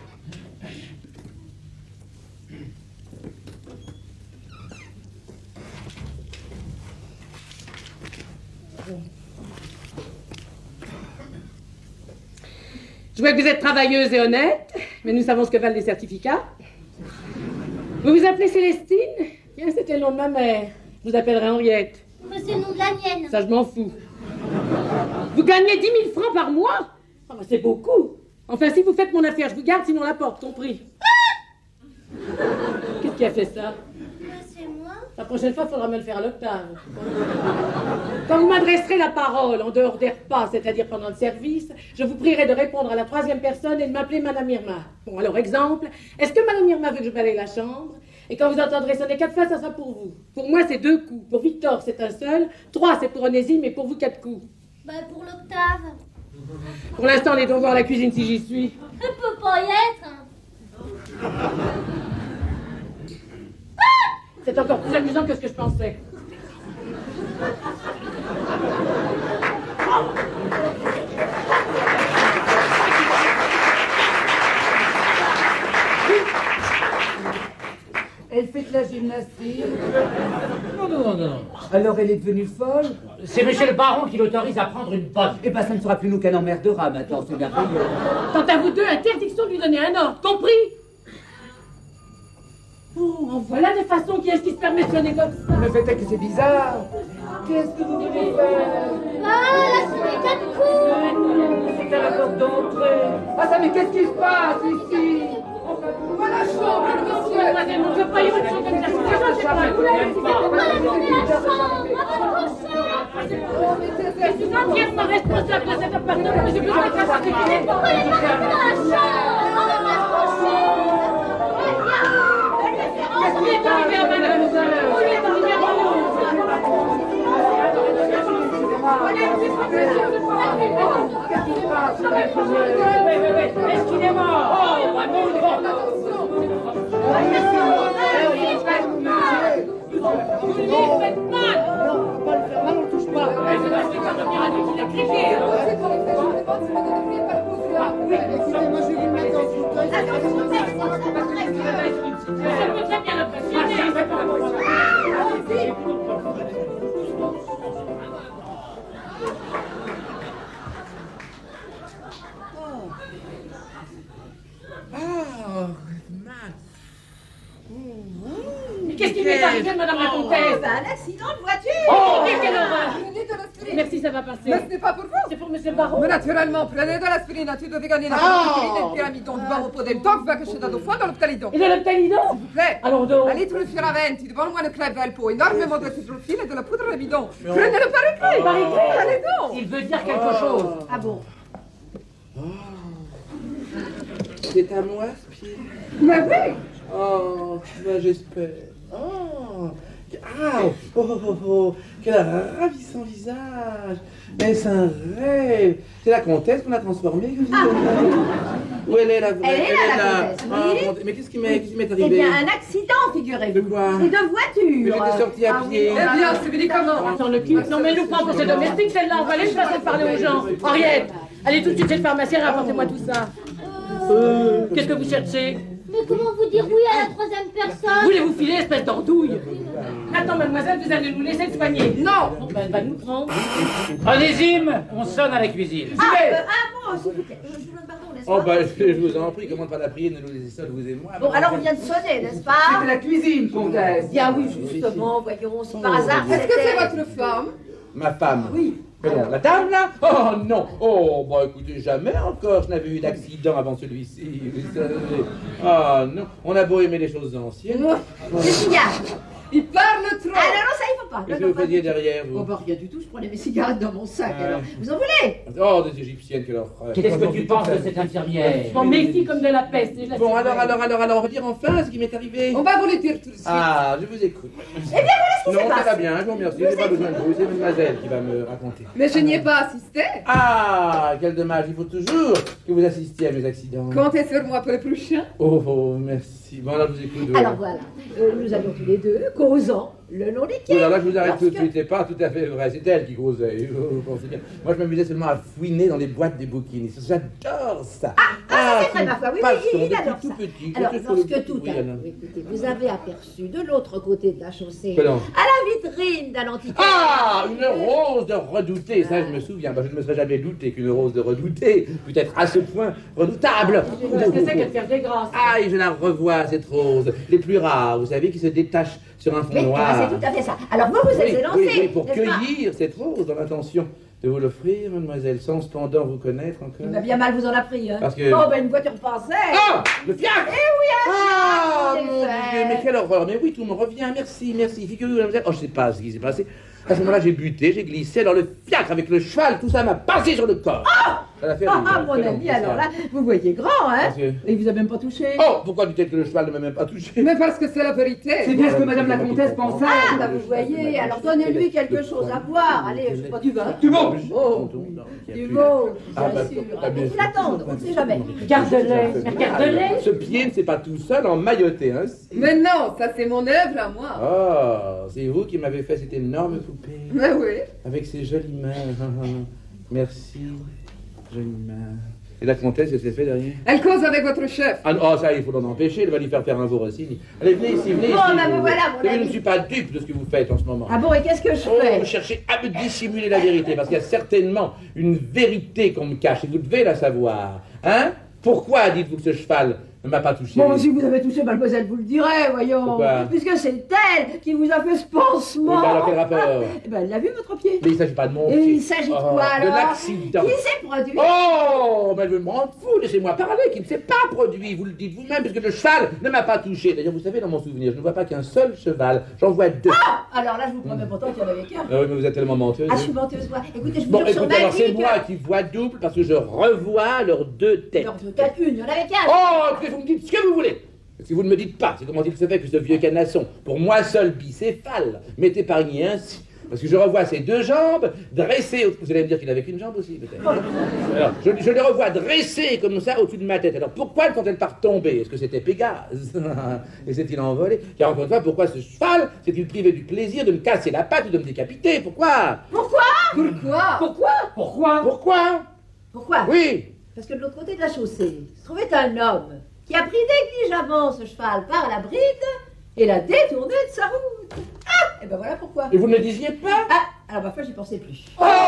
Je vois que vous êtes travailleuse et honnête, mais nous savons ce que valent les certificats. Vous vous appelez Célestine? Bien, c'était le nom de ma mère. Je vous appellerai Henriette. Mais c'est le nom de la mienne. Ça, je m'en fous. Vous gagnez 10 000 francs par mois? Ah, bah, c'est beaucoup. Enfin, si vous faites mon affaire, je vous garde, sinon la porte, compris. Qu'est-ce qui a fait ça? C'est moi. La prochaine fois, il faudra me le faire à l'octave. Quand vous m'adresserez la parole en dehors des repas, c'est-à-dire pendant le service, je vous prierai de répondre à la 3e personne et de m'appeler Madame Irma. Bon, alors, exemple, est-ce que Madame Irma veut que je balaye la chambre? Et quand vous entendrez sonner 4 fois, ça sera pour vous. Pour moi, c'est 2 coups. Pour Victor, c'est un seul. 3, c'est pour Onésime, et pour vous, 4 coups. Bah pour l'octave. Pour l'instant, allez donc voir la cuisine si j'y suis. Je peux pas y être. C'est encore plus amusant que ce que je pensais. Elle fait de la gymnastique. Non. Alors elle est devenue folle. C'est monsieur le baron qui l'autorise à prendre une bonne. Eh ben ça ne sera plus nous qu'un emmerdera maintenant, c'est merveilleux. Quant à vous deux, interdiction de lui donner un ordre, compris? Oh, en voilà des façons qui est-ce qui se permet de sonner comme ça? Le fait est que c'est bizarre. Qu'est-ce que vous voulez faire? Ah, là, c'est les 4 coups. C'est à la porte d'entrée. Ah ça, mais qu'est-ce qui se passe ici? Voilà, chambre, monsieur. Mademoiselle, on ne peut pas y retourner comme ça. C'est pas un poulet. Pourquoi la donner la chambre? Je suis entièrement responsable de cet appartement. J'ai besoin de faire sécurité. Pourquoi elle est pas restée dans la chambre? On va pas se coucher. Qu'est-ce qui est arrivé à madame? Où lui est arrivé à madame? Est-ce qu'il est mort? Oh, bah non, vous lui faites mal! Non, on va pas le faire mal, on le touche pas. C'est parce que quand on ira dire qu'il a crié. Excusez-moi, je vais vous mettre dans le fauteuil. Ça peut très bien l'impressionner. Mais qu'est-ce qui lui est arrivé, madame la comtesse? Un accident de voiture. Oh, mais quelle horreur! Prenez de l'aspirine. Merci, ça va passer. Mais ce n'est pas pour vous. C'est pour monsieur le baron. Mais naturellement, prenez de l'aspirine. Tu devais gagner la pyramide del piramidon di Barro Podentov, va che c'è dato fuoco all'Octalidon. Et de l'Octalidon? Prêt? Allons donc. Un litre de fioraventi, devant le moine Claire Velpo, énormément de citrofile et de la poudre de bidon. Prenez-le par écrit. Par écrit. Allez donc. Il veut dire quelque chose. Ah bon? C'est à moi, ce pied? Mais oui. Oh, ben j'espère. Oh, Ah, quel ravissant visage. Est-ce un rêve? C'est la comtesse qu'on a transformée. Où elle est la vraie? Elle est là, la comtesse, oui. Mon Dieu, mais qu'est-ce qui m'est arrivé? Eh bien, un accident, figurez-vous. De quoi? Et de voiture. Mais j'étais sortie à pied. Eh bien, c'est venu comment? Attends, le cul. Non, mais elle nous prend pour ses domestiques, celle-là. On va aller façon de parler aux gens. Henriette, allez tout de suite chez le pharmacien et rapportez-moi tout ça. Qu'est-ce que vous cherchez? Mais comment vous dire oui à la troisième personne? Voulez-vous filer, espèce d'andouille? Attends, mademoiselle, vous allez nous laisser le soigner. Non. Bon, ben, elle va nous prendre. Onésime, on sonne à la cuisine. Un mot, s'il vous plaît. Je vous demande pardon, n'est-ce pas? Oh, bah, je vous en prie, comment pas la prier, ne nous laissez seuls, vous et moi. Bon, alors on vient de sonner, n'est-ce pas? C'est de la cuisine, comtesse. Bien oui, justement, voyons, si par hasard... Est-ce que c'est votre femme? Ma femme. Oui. Pardon, la dame là? Oh non! Oh, bah écoutez, jamais encore je n'avais eu d'accident avant celui-ci. Vous savez. Ah non, on a beau aimer les choses anciennes. Des cigares. Il parle trop. Ah non, non, ça il faut pas. Qu'est-ce Non, que non, vous pas faisiez du tout. derrière, vous? Oh bah rien du tout, je prenais mes cigarettes dans mon sac, Ouais. alors. Vous en voulez? Oh, des égyptiennes, quelle horreur. Qu'est-ce que tu penses de cette infirmière? Je m'en méfie comme de la peste. Et je la Bon, surveille. alors, on va dire enfin ce qui m'est arrivé. On va vous le dire tout de suite. Ah, je vous écoute. Eh bien, voilà ce qui Non, se ça passe. va bien, je vous remercie. J'ai pas besoin de vous, c'est mademoiselle qui va me raconter. Mais je n'y ai pas assisté. Ah, quel dommage, il faut toujours que vous assistiez à mes accidents. Comptez sur moi pour le prochain. Oh, merci. Bon, alors je vous écoute. Alors voilà, nous allions tous les deux, causant le long des Oh quais. là là, je vous arrête tout de Lorsque- suite, c'est pas tout à fait vrai, c'est elle qui causait. Vous pensez bien. Moi, je m'amusais seulement à fouiner dans les boîtes des bouquinistes. J'adore ça. ça, c'est très ma foi. Oui, passion, oui, il depuis adore tout ça. petit. Alors, C'était lorsque le- tout oui, à alors. l'heure, écoutez, vous avez aperçu de l'autre côté de la chaussée, Pardon. à la vitrine d'un antiquaire. Ah, une rose de redouté, ça je me souviens. Bah, je ne me serais jamais douté qu'une rose de redouté pût être à ce point redoutable. Qu'est-ce que c'est qu'elle fait des grâces? Ah, et je la revois, cette rose, les plus rares, vous savez, qui se détachent sur un fond Oui, noir. c'est tout à fait ça. Alors vous, vous êtes élancé, oui, pour n'est-ce pas? cueillir cette rose dans l'intention de vous l'offrir, mademoiselle, sans cependant vous connaître encore. Il m'a bien mal vous en a pris, hein. Parce que- Oh, ben une voiture pensée. Ah, le fiacre! Eh oui, Ah, c'est mon fait. Dieu, mais quelle horreur! Mais oui, tout me revient, merci, merci. Figurez-vous, mademoiselle. Oh, je sais pas ce qui s'est passé. À ce moment-là, j'ai buté, j'ai glissé, alors le fiacre avec le cheval, tout ça m'a passé sur le corps. Ça l'a fait rire, Mon quel ami, honte, alors ça. là, vous voyez grand, hein. Parce que- Et il vous a même pas touché. Oh, pourquoi dites-elle que le cheval ne m'a même pas touché? Mais parce que c'est la C'est vérité. bien ce que madame la comtesse pensait. Ah, bah vous voyez, alors donnez-lui quelque chose à boire. Allez, je sais pas, du vin. Tu montes. Oh, du beau, Ah, bien bah, sûr. bah, bien Il sûr. l'attendent, on ne sait jamais. Regarde-les, regarde-les. Ce pied ne s'est pas tout seul emmailloté, hein? Mais non, ça c'est mon œuvre à moi. Oh, c'est vous qui m'avez fait cette énorme poupée. Mais oui. Avec ces jolies mains. Merci, jolies mains. Et la comtesse, elle s'est fait derrière? Elle cause avec votre chef. Ah non, oh, ça, il faut l'en empêcher, elle va lui faire un veau Rossini. Allez, venez ici, venez Bon, ici. bah, vous. voilà, mon Mais ami. je ne suis pas dupe de ce que vous faites en ce moment. Ah bon, et qu'est-ce que je Oh, fais? vous cherchez à me dissimuler la vérité, parce qu'il y a certainement une vérité qu'on me cache, et vous devez la savoir. Hein? Pourquoi dites-vous que ce cheval ne m'a pas touché? Bon, si vous avez touché mademoiselle, vous le direz, voyons. Pourquoi? Puisque c'est elle qui vous a fait ce pansement. Oui, bah alors quel rapport? Eh ben, elle l'a vu, votre pied. Mais il ne s'agit pas de mon Et pied. il s'agit de Oh, quoi, de alors? l'accident. Qui s'est produit? Oh, mais elle veut me rendre fou, laissez-moi parler, qui ne s'est pas produit, vous le dites vous-même, puisque le cheval ne m'a pas touché. D'ailleurs, vous savez, dans mon souvenir, je ne vois pas qu'un seul cheval, j'en vois deux. Ah, alors là, je vous promets pourtant qu'il y en avait qu'un. Ah oui, mais vous êtes tellement menteuse. Ah, je suis menteuse, moi. Écoutez, je vous Bon, jure sur écoutez, ma alors c'est vie moi que... qui vois double, parce que je revois leurs deux têtes. Alors, de quatre, une, il y en avait qu'un. Oh, écoutez, vous me dites ce que vous voulez. Si vous ne me dites pas, c'est comment il se fait que ce vieux canasson, pour moi seul bicéphale, m'est épargné ainsi. Parce que je revois ses deux jambes dressées. Vous allez me dire qu'il n'avait qu'une jambe aussi, peut-être. Alors, je les revois dressées comme ça au-dessus de ma tête. Alors, pourquoi sont-elles pas retombées? Est-ce que c'était Pégase? Et s'est-il envolé? Car encore une fois, pourquoi ce cheval s'est-il privé du plaisir de me casser la patte ou de me décapiter? Pourquoi? Pourquoi? Pourquoi? Pourquoi? Pourquoi? Pourquoi? Oui. Parce que de l'autre côté de la chaussée se trouvait un homme qui a pris négligemment ce cheval par la bride et l'a détourné de sa route. Ah! Et ben voilà pourquoi. Et vous ne le disiez pas? Ah! Alors ma foi, j'y pensais plus.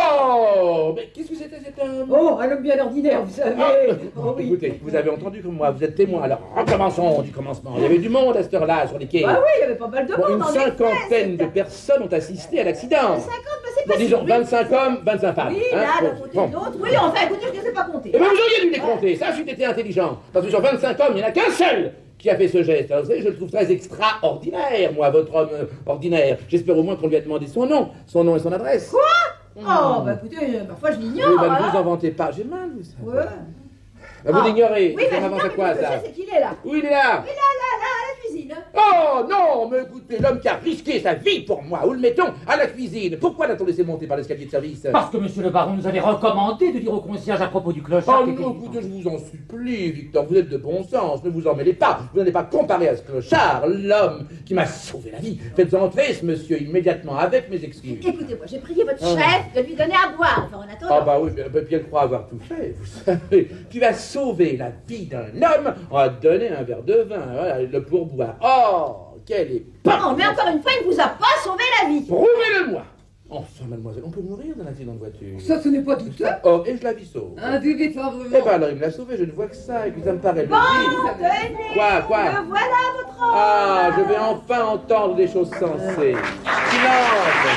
Oh! Mais qu'est-ce que c'était cet homme? Oh, un homme bien ordinaire, vous savez. Oh oui. Écoutez, vous avez entendu comme moi, vous êtes témoin, alors recommençons du commencement. Il y avait du monde à cette heure-là sur les quais. Ah oui, il y avait pas mal de Bon, monde. une en effet, cinquantaine de c'était- personnes ont assisté à l'accident. 50, bah, c'est Bon, pas disons si- 25 hommes, 25 femmes. Oui, hein. là, Bon, d'un côté bon. de l'autre. Oui, enfin, écoutez, je ne les ai pas comptés. Eh bien, vous auriez dû les compter, ça, j'ai été intelligent. Parce que sur 25 hommes, il n'y en a qu'un seul qui a fait ce geste. Alors, vous savez, je le trouve très extraordinaire, moi, votre homme ordinaire. J'espère au moins qu'on lui a demandé son nom et son adresse. Quoi? Oh, bah écoutez, parfois je Oui, l'ignore. bah, ne hein. vous en vantez pas, j'ai mal, vous savez. Ouais. Bah, vous Ah. l'ignorez, Oui, ça bah, m'avance à non, quoi, mais ce que je ça? sais, c'est qu'il est là. Où il est là? Il est là, à la cuisine. Oh non, mais écoutez, l'homme qui a risqué sa vie pour moi, où le mettons? À la cuisine. Pourquoi l'a-t-on laissé monter par l'escalier de service? Parce que monsieur le baron nous avait recommandé de dire au concierge à propos du clochard. Oh non, écoutez, je vous en supplie, Victor, vous êtes de bon sens, ne vous en mêlez pas. Vous n'allez pas comparer à ce clochard, l'homme qui m'a sauvé la vie. Faites entrer ce monsieur immédiatement avec mes excuses. Écoutez-moi, j'ai prié votre chef de lui donner à boire. Enfin, en attendant. Ah bah oui, puis elle croit avoir tout fait, vous savez. Tu vas sauver la vie d'un homme, on va te donner un verre de vin, voilà, le pourboire. Oh, quelle époque! Non, mais encore une fois, il ne vous a pas sauvé la vie. Prouvez-le-moi! Enfin, mademoiselle, on peut mourir d'un accident de voiture. Ça, ce n'est pas douteux. Oh, et je la vis sauve. Indéniablement. Eh ben alors, il me l'a sauvée, je ne vois que ça, et puis ça me paraît Bon, logique. tenez. Quoi? Me voilà votre homme. Ah, je vais enfin entendre des choses sensées. Silence!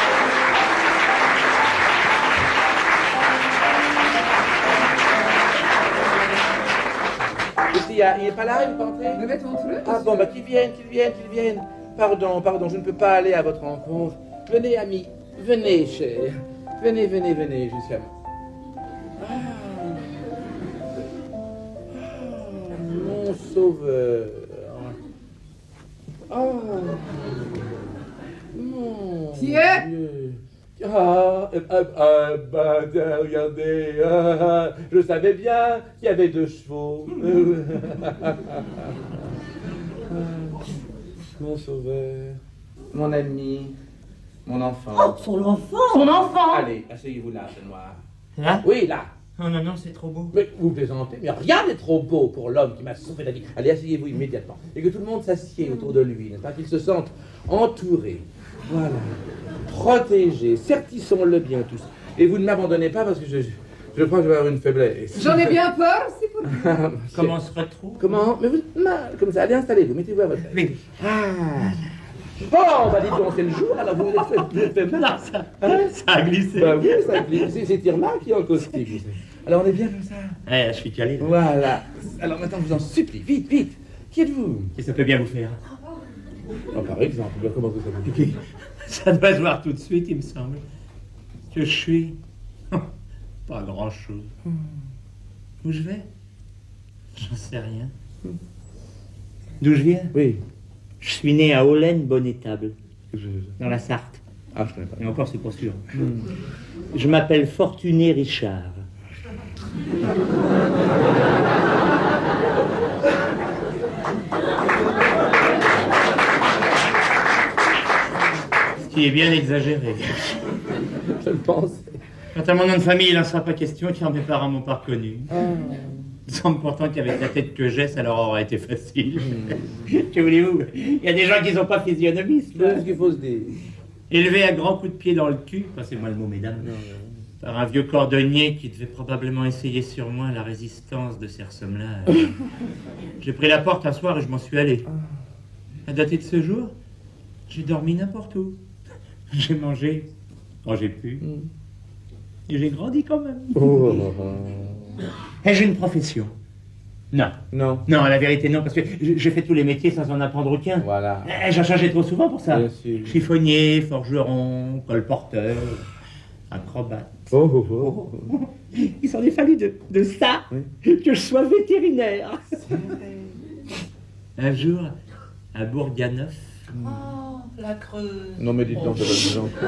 Il n'est pas là, il n'est pas entré? Ne mettons entre eux. Ah bon, bah qu'il vienne. Pardon, je ne peux pas aller à votre rencontre. Venez, ami, venez, cher. Venez, jusqu'à moi. Mon sauveur. Oh, mon Tiens. Dieu. Regardez, je savais bien qu'il y avait 2 chevaux. Mon sauveur, mon ami, mon enfant. Oh, son enfant. Allez, asseyez-vous là, Noir. Là? Oui, là. Oh non, c'est trop beau. Mais vous plaisantez, mais rien n'est trop beau pour l'homme qui m'a sauvé la vie. Allez, asseyez-vous immédiatement. Et que tout le monde s'assied autour de lui, n'est-ce pas? Qu'il se sente entouré. Voilà. Protégé. Sertissons-le bien tous. Et vous ne m'abandonnez pas parce que je crois que je vais avoir une faiblesse. J'en ai bien peur, c'est pour vous. Comment se retrouve? Comment? Mais vous mal, comme ça. Allez, installez-vous. Mettez-vous à votre aise. Oui. Ah. Oh, bah dites donc, c'est le jour, alors vous vous êtes fait mal. Non, ça a glissé. Bah oui, ça glisse. C'est Irma qui est en costume. Alors on est bien comme ça. Ouais, je suis calé. Voilà. Alors maintenant, je vous en supplie, vite. Qui êtes-vous? Et ça peut bien vous faire. Oh, par exemple, comment vous savez? Ça doit se voir tout de suite, il me semble. Que je suis. Pas grand-chose. Où je vais? J'en sais rien. D'où je viens? Oui. Je suis né à Hollen-Bonnetable, dans la Sarthe. Ah, je connais pas. Et encore, c'est pas sûr. Je m'appelle Fortuné Richard. Ce qui est bien exagéré. Je le pense. Quant à mon nom de famille, il n'en sera pas question car mes parents m'ont pas reconnu. Il semble pourtant qu'avec la tête que j'ai, ça leur aurait été facile. Que voulez-vous? Il y a des gens qui ne sont pas physionomistes. C'est ce qu'il faut se dire. Élevé à grands coups de pied dans le cul, passez-moi le mot, mesdames, par un vieux cordonnier qui devait probablement essayer sur moi la résistance de ces ressemblages. J'ai pris la porte un soir et je m'en suis allé. À dater de ce jour, j'ai dormi n'importe où. J'ai mangé quand j'ai pu. Et j'ai grandi quand même. Ai-je une profession? Non. Non. Non, la vérité, non, parce que j'ai fait tous les métiers sans en apprendre aucun. Voilà. J'en changeais trop souvent pour ça. Bien sûr. Chiffonnier, forgeron, colporteur, acrobate. Il s'en est fallu de ça que je sois vétérinaire. Un jour, à Bourganeuf. Oh, la Creuse. Non, mais dites donc, ça va vous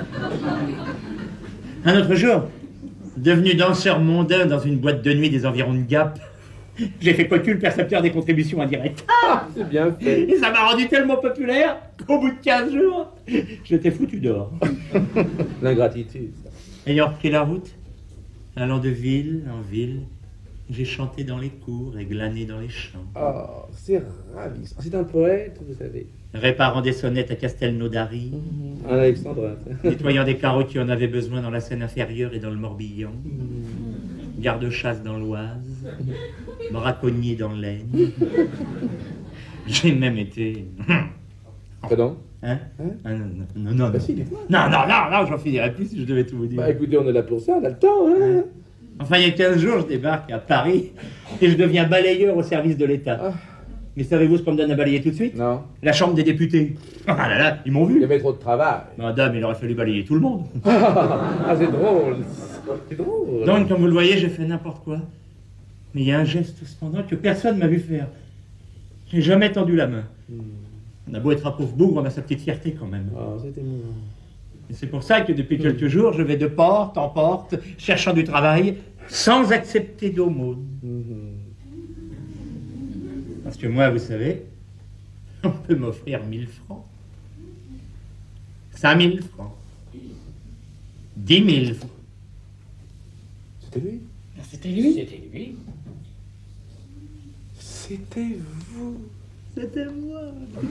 Un autre jour, devenu danseur mondain dans une boîte de nuit des environs de Gap, j'ai fait cocu le percepteur des contributions indirectes. C'est bien fait. Et ça m'a rendu tellement populaire qu'au bout de 15 jours, j'étais foutu dehors. L'ingratitude. Ayant repris la route, allant de ville en ville, j'ai chanté dans les cours et glané dans les champs. Oh, c'est ravissant. C'est un poète, vous savez. Réparant des sonnettes à Castelnaudary, Un alexandrin. nettoyant des carreaux qui en avaient besoin dans la Seine inférieure et dans le Morbihan, garde-chasse dans l'Oise, braconnier dans l'Aisne. J'ai même été... Pardon? Hein? Ah, non. Bah si, dites-moi. Non, j'en finirais plus si je devais tout vous dire. Bah écoutez, on est là pour ça, on a le temps, hein. Enfin, il y a 15 jours, je débarque à Paris et je deviens balayeur au service de l'État. Mais savez-vous ce qu'on me donne à balayer tout de suite? Non. La Chambre des députés. Ah là là, ils m'ont vu. Il y avait trop de travail. Madame, il aurait fallu balayer tout le monde. Ah, c'est drôle. C'est drôle. Donc, comme vous le voyez, j'ai fait n'importe quoi. Mais il y a un geste cependant que personne m'a vu faire. J'ai jamais tendu la main. On a beau être un pauvre bougre, on a sa petite fierté quand même. Oh, c'était mignon. Et c'est pour ça que depuis quelques jours, je vais de porte en porte, cherchant du travail, sans accepter d'aumône. Parce que moi, vous savez, on peut m'offrir 1000 francs. 5000 francs. 10 000 francs. C'était lui? C'était lui. C'était lui. C'était vous. C'était moi.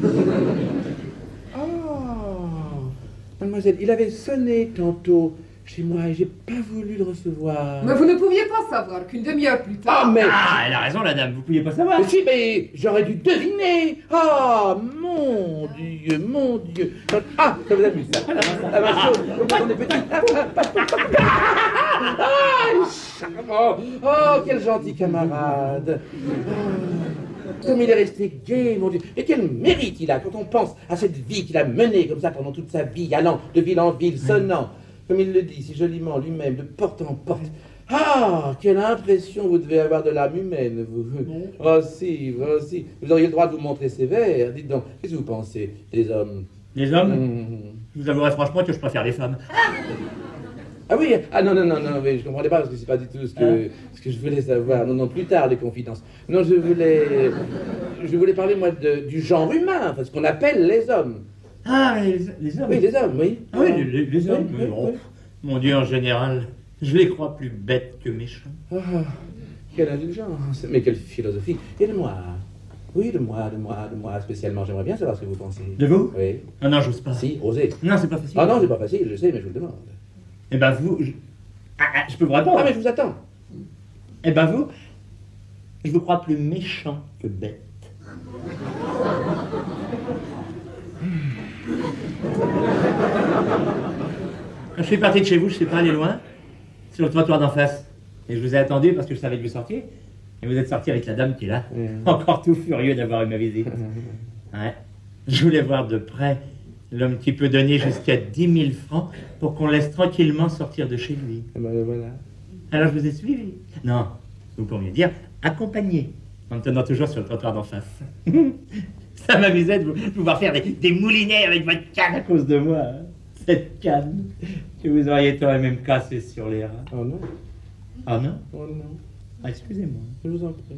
Oh, mademoiselle, il avait sonné tantôt chez moi et j'ai pas voulu le recevoir. Mais vous ne pouviez pas savoir qu'une demi-heure plus tard... Ah, mais... Ah, elle a raison, la dame, vous pouviez pas savoir. Mais si, mais j'aurais dû deviner. Ah, mon Dieu, mon Dieu. Ah, ça vous amuse, ça. Ah, ma chose, on est petit. Ah, oh, quel gentil camarade. Comme il est resté gai, mon Dieu. Et quel mérite il a quand on pense à cette vie qu'il a menée comme ça pendant toute sa vie, allant de ville en ville, sonnant, comme il le dit si joliment lui-même, de porte en porte. Ah, quelle impression vous devez avoir de l'âme humaine, vous. Oh si, oh si. Vous auriez le droit de vous montrer sévère. Dites donc, qu'est-ce que vous pensez des hommes? Les hommes Je vous avouerai franchement que je préfère les femmes. Ah oui, ah non, oui, je comprenais pas parce que c'est pas du tout ce que je voulais savoir. Non, plus tard, les confidences. Non, je voulais parler, moi, du genre humain, enfin, ce qu'on appelle les hommes. Ah, les hommes? Oui, les hommes, oui. Ah oui, les hommes, oui, bon. Mon Dieu, en général, je les crois plus bêtes que méchants. Ah, quelle indulgence, mais quelle philosophie. Et de moi? Oui, de moi, spécialement. J'aimerais bien savoir ce que vous pensez. De vous? Oui. Ah non, j'ose pas. Si, osez. Non, c'est pas facile. Ah non, c'est pas facile, je sais, mais je vous le demande. Eh ben vous... je peux vous répondre. Ah mais je vous attends. Eh ben vous... Je vous crois plus méchant que bête. Quand je suis parti de chez vous, je ne suis pas allé loin, sur le trottoir d'en face. Et je vous ai attendu parce que je savais que vous sortiez. Et vous êtes sorti avec la dame qui est là, encore tout furieux d'avoir eu ma visite. Ouais. Je voulais voir de près l'homme qui peut donner jusqu'à 10 000 francs pour qu'on laisse tranquillement sortir de chez lui. Et ben voilà. Alors je vous ai suivi. Non, vous pourriez dire accompagné, en me tenant toujours sur le trottoir d'en face. Ça m'amusait de vous voir faire des moulinets avec votre canne à cause de moi. Hein. Cette canne que vous auriez toi-même cassée sur les rats. Oh non. Ah non? Oh non. Ah, excusez-moi. Je vous en prie.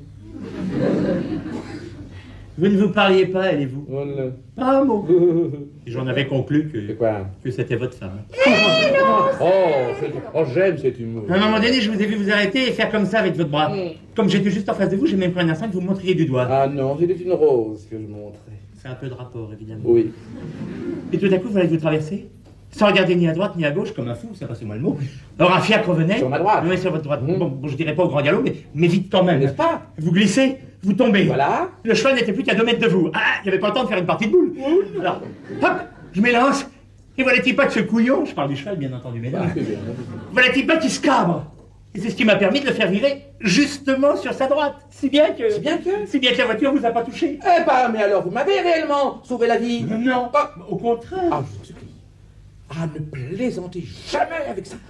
Vous ne vous parliez pas, elle et vous? Oh non. Pas un mot. J'en avais conclu que c'était votre femme. Oh, j'aime cet humour. À un moment donné, je vous ai vu vous arrêter et faire comme ça avec votre bras. Comme j'étais juste en face de vous, j'ai même pris un instant que vous me montriez du doigt. Ah non, c'était une rose que je montrais. C'est un peu de rapport, évidemment. Oui. Et tout à coup, vous allez vous traverser, sans regarder ni à droite ni à gauche, comme un fou, ça passez-moi le mot. Alors un fiacre venait. Sur ma droite. Oui, sur votre droite. Bon, je dirais pas au grand galop, mais vite quand même. N'est-ce pas? Vous glissez, vous tombez. Voilà. Le cheval n'était plus qu'à 2 mètres de vous. Ah, il n'y avait pas le temps de faire une partie de boule. Alors, hop, je m'élance. Et voilà-t-il pas que ce couillon, je parle du cheval, bien entendu, mesdames. Voilà-t-il pas qui se cabre. Et c'est ce qui m'a permis de le faire virer justement sur sa droite. Si bien que la voiture vous a pas touché. Eh ben, mais alors vous m'avez réellement sauvé la vie. Non, au contraire. Ah, je vous supplie. Ah, ne plaisantez jamais avec ça.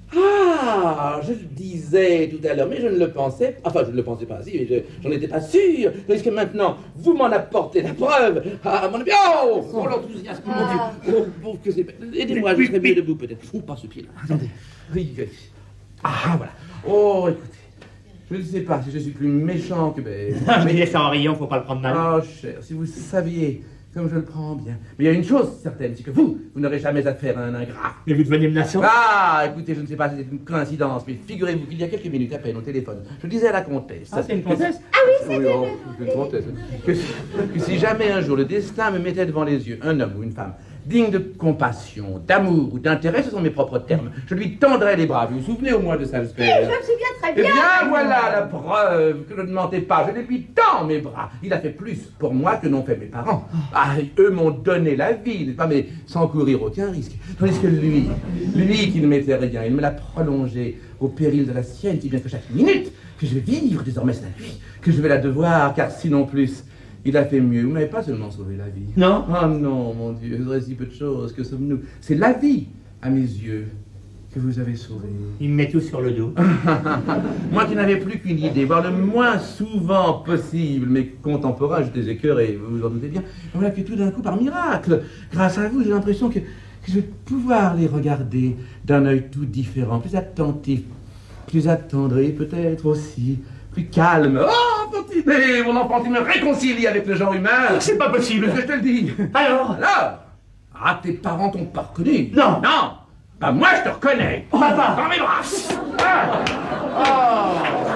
Ah, je le disais tout à l'heure, mais je ne le pensais pas. Enfin, je ne le pensais pas, si, j'en étais pas sûr. Parce que maintenant, vous m'en apportez la preuve. Ah, mon Dieu. Oh, l'enthousiasme, mon Dieu. Oh, que c'est... Aidez-moi, je serai mieux debout, peut-être. Ou pas ce pied-là. Attendez. Oui. Ah, voilà. Oh, écoutez. Je ne sais pas si je suis plus méchant que bête. Mais laissez en riant, faut pas le prendre mal. Oh, cher, si vous saviez comme je le prends bien. Mais il y a une chose certaine, c'est que vous n'aurez jamais affaire à un ingrat. Mais vous devenez menaçant. Ah, écoutez, je ne sais pas si c'est une coïncidence, mais figurez-vous qu'il y a quelques minutes à peine au téléphone, je disais à la comtesse... Ah, c'est une comtesse? Ah oui, c'est une comtesse. Que si jamais un jour le destin me mettait devant les yeux un homme ou une femme digne de compassion, d'amour ou d'intérêt, ce sont mes propres termes, je lui tendrais les bras. Vous vous souvenez au moins de ça, j'espère? Je me souviens très Eh bien. bien, voilà la preuve que je ne mentais pas. Je l'ai mis dans mes bras. Il a fait plus pour moi que n'ont fait mes parents. Ah, eux m'ont donné la vie, n'est-ce pas, mais sans courir aucun risque. Tandis que lui qui ne m'était rien, il me l'a prolongé au péril de la sienne, si bien que chaque minute que je vais vivre désormais, c'est la nuit, que je vais la devoir, car sinon plus... Il a fait mieux. Vous n'avez pas seulement sauvé la vie. Non. Ah non, mon Dieu, il faudrait si peu de choses. Que sommes-nous? C'est la vie, à mes yeux. que vous avez sauvé. Il me met tout sur le dos. Moi qui n'avais plus qu'une idée, voir le moins souvent possible mes contemporains, j'étais écœuré, vous vous en doutez bien. Voilà que tout d'un coup, par miracle, grâce à vous, j'ai l'impression que je vais pouvoir les regarder d'un œil tout différent, plus attentif, plus attendri, peut-être aussi, plus calme. Oh, Fantinet, mon enfant, tu me réconcilies avec le genre humain. C'est pas possible. Je te le dis. Alors? Ah, tes parents t'ont pas reconnu. Non. Non. Bah, moi, je te reconnais. Oh, papa. Dans mes bras. Ah. Oh.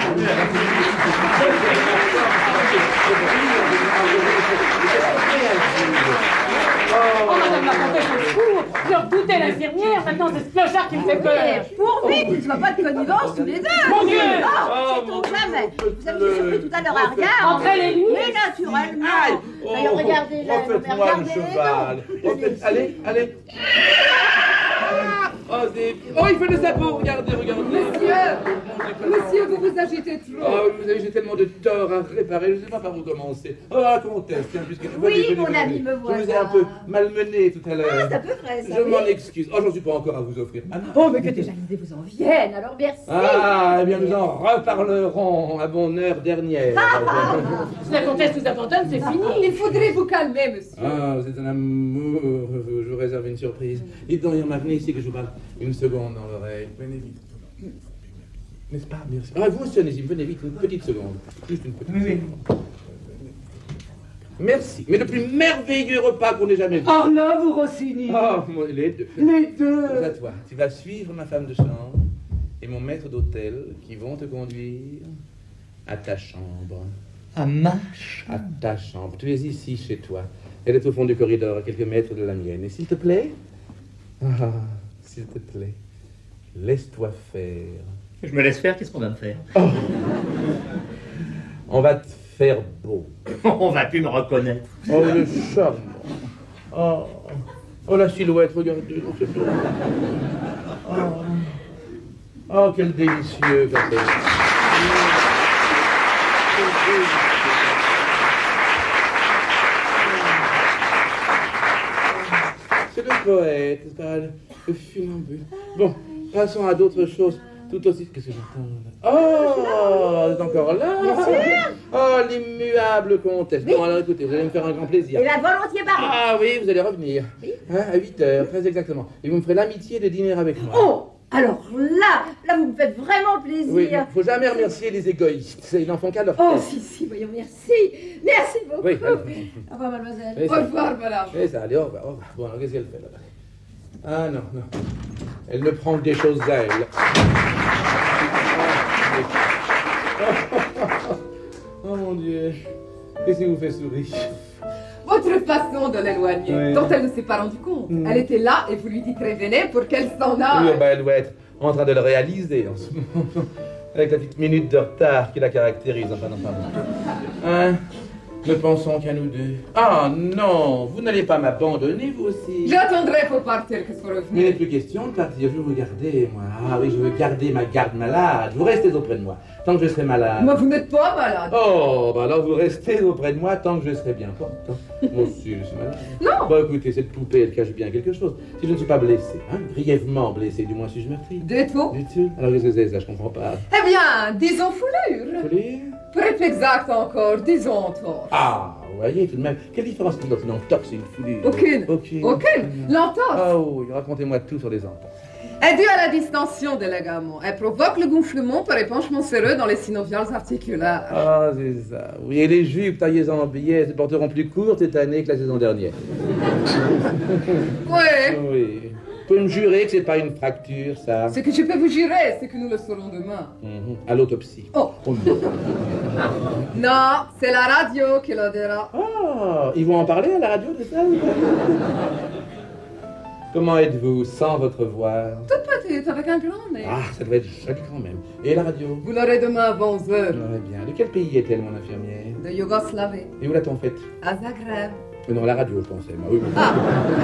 Oh, madame la comtesse, au secours! Je redoutais l'infirmière, maintenant c'est ce clochard qui me fait peur! Pourvu qu'il ne soit pas de connivence tous les deux! Mon Dieu! Non, sait-on jamais! Vous avez surpris tout à l'heure un regard! Entre elle et lui! Mais naturellement! D'ailleurs, regardez, là, refaites-moi le cheval. Allez, allez. Oh, il fait le sabot, regardez. Monsieur, vous vous agitez trop. Oh, vous avez, j'ai tellement de tort à réparer, je ne sais pas par où commencer. Oh, la comtesse, tiens, puisque... Oui, mon ami, me voilà. Je vous ai un peu malmené tout à l'heure. Ah, c'est à peu près ça, Je oui. m'en excuse. Oh, j'en suis pas encore à vous offrir. Ah, non. Oh, mais que déjà l'idée vous en vienne, alors merci! Ah, eh bien, nous en reparlerons à mon heure dernière. Si la comtesse nous abandonne, c'est fini! Il faudrait vous calmer, monsieur. Ah, vous êtes un amour, je vous réserve une surprise. Dites donc, il m'a venu ici que je vous parle une seconde dans l'oreille. Venez vite. N'est-ce pas? Merci. Ah, vous aussi, Onésime, venez vite, une petite seconde. Juste une petite seconde. Merci. Mais le plus merveilleux repas qu'on ait jamais vu. Arnaud ou Rossini? Oh, les deux. Les deux. À toi. Tu vas suivre ma femme de chambre et mon maître d'hôtel qui vont te conduire à ta chambre. À ma chambre? À ta chambre. Tu es ici, chez toi. Elle est au fond du corridor, à quelques mètres de la mienne. Et s'il te plaît, s'il te plaît, laisse-toi faire. Je me laisse faire, qu'est-ce qu'on va me faire? Oh. On va te faire beau. On va plus me reconnaître. Oh, le charme. Oh, la silhouette, regardez. Oh, quel délicieux café. C'est le poète, c'est pas le funambule. Bon, passons à d'autres choses. Tout aussi. Qu'est-ce que j'entends là? Oh, c'est encore là? Bien sûr. Oh, l'immuable comtesse. Oui. Bon, alors écoutez, vous allez me faire un grand plaisir. Et la volontiers baron! Ah oui, vous allez revenir. Oui. Hein, à 8h, très exactement. Et vous me ferez l'amitié de dîner avec moi. Oh! Alors là, vous me faites vraiment plaisir! Oui, il ne faut jamais remercier les égoïstes. Ils n'en font qu'à leur Oh, tête. si, voyons, merci! Merci beaucoup! Oui, Au revoir, mademoiselle. Oui, Au revoir, madame. Et ça, allez, au revoir, au revoir. Bon, alors qu'est-ce qu'elle fait là-bas? Ah non. Elle ne prend que des choses à elle. Oh mon Dieu. Qu'est-ce qui vous fait sourire? Votre façon de l'éloigner, Oui. dont elle ne s'est pas rendue compte. Elle était là et vous lui dites revenez pour qu'elle s'en Oui, aille. bah, elle doit être en train de le réaliser en ce moment. Avec la petite minute de retard qui la caractérise. Enfin, non, pardon. Hein? Ne pensons qu'à nous deux. Ah non, vous n'allez pas m'abandonner, vous aussi. J'attendrai pour partir que ce soit Mais il revenu. n'est plus question de partir, je veux vous garder, moi. Ah oui, je veux garder ma garde malade. Vous restez auprès de moi, tant que je serai malade. Mais vous n'êtes pas malade. Oh, bah alors vous restez auprès de moi tant que je serai bien. Pourtant, moi aussi, je suis malade. Non. Bah écoutez, cette poupée, elle cache bien quelque chose. Si je ne suis pas blessé, hein, grièvement blessé, du moins suis-je meurtri. Dites-vous? Du tout. Alors qu'est-ce que c'est ça, je comprends pas. Eh bien, disons foulure. Folie? Pour être exact encore, disons torse. Ah, vous voyez tout de même. Quelle différence qu'il y a entre une entorse et une folie? Aucune. Aucune. Aucune. L'entorse Ah oui, racontez-moi tout sur les entorses. est due à la distension des ligaments. Elle provoque le gonflement par épanchement séreux dans les synoviales articulaires. Ah, c'est ça. Oui, et les jupes taillées en billets se porteront plus courtes cette année que la saison dernière. Oui. Oui. Vous pouvez me jurer que c'est pas une fracture, ça? Ce que je peux vous jurer, c'est que nous le saurons demain. À l'autopsie. Oh. Non. Non, c'est la radio qui le dira. Ah, ils vont en parler à la radio de ça ou pas? Comment êtes-vous sans votre voix? Toute petite, avec un grand nez. Ah, ça doit être joli quand même. Et la radio? Vous l'aurez demain avant 11h. Ouais, bien. De quel pays est-elle, mon infirmière? De Yougoslavie. Et où l'a-t-on faite? À Zagreb. Non, la radio, je pensais. Moi. Oui, oui. Ah.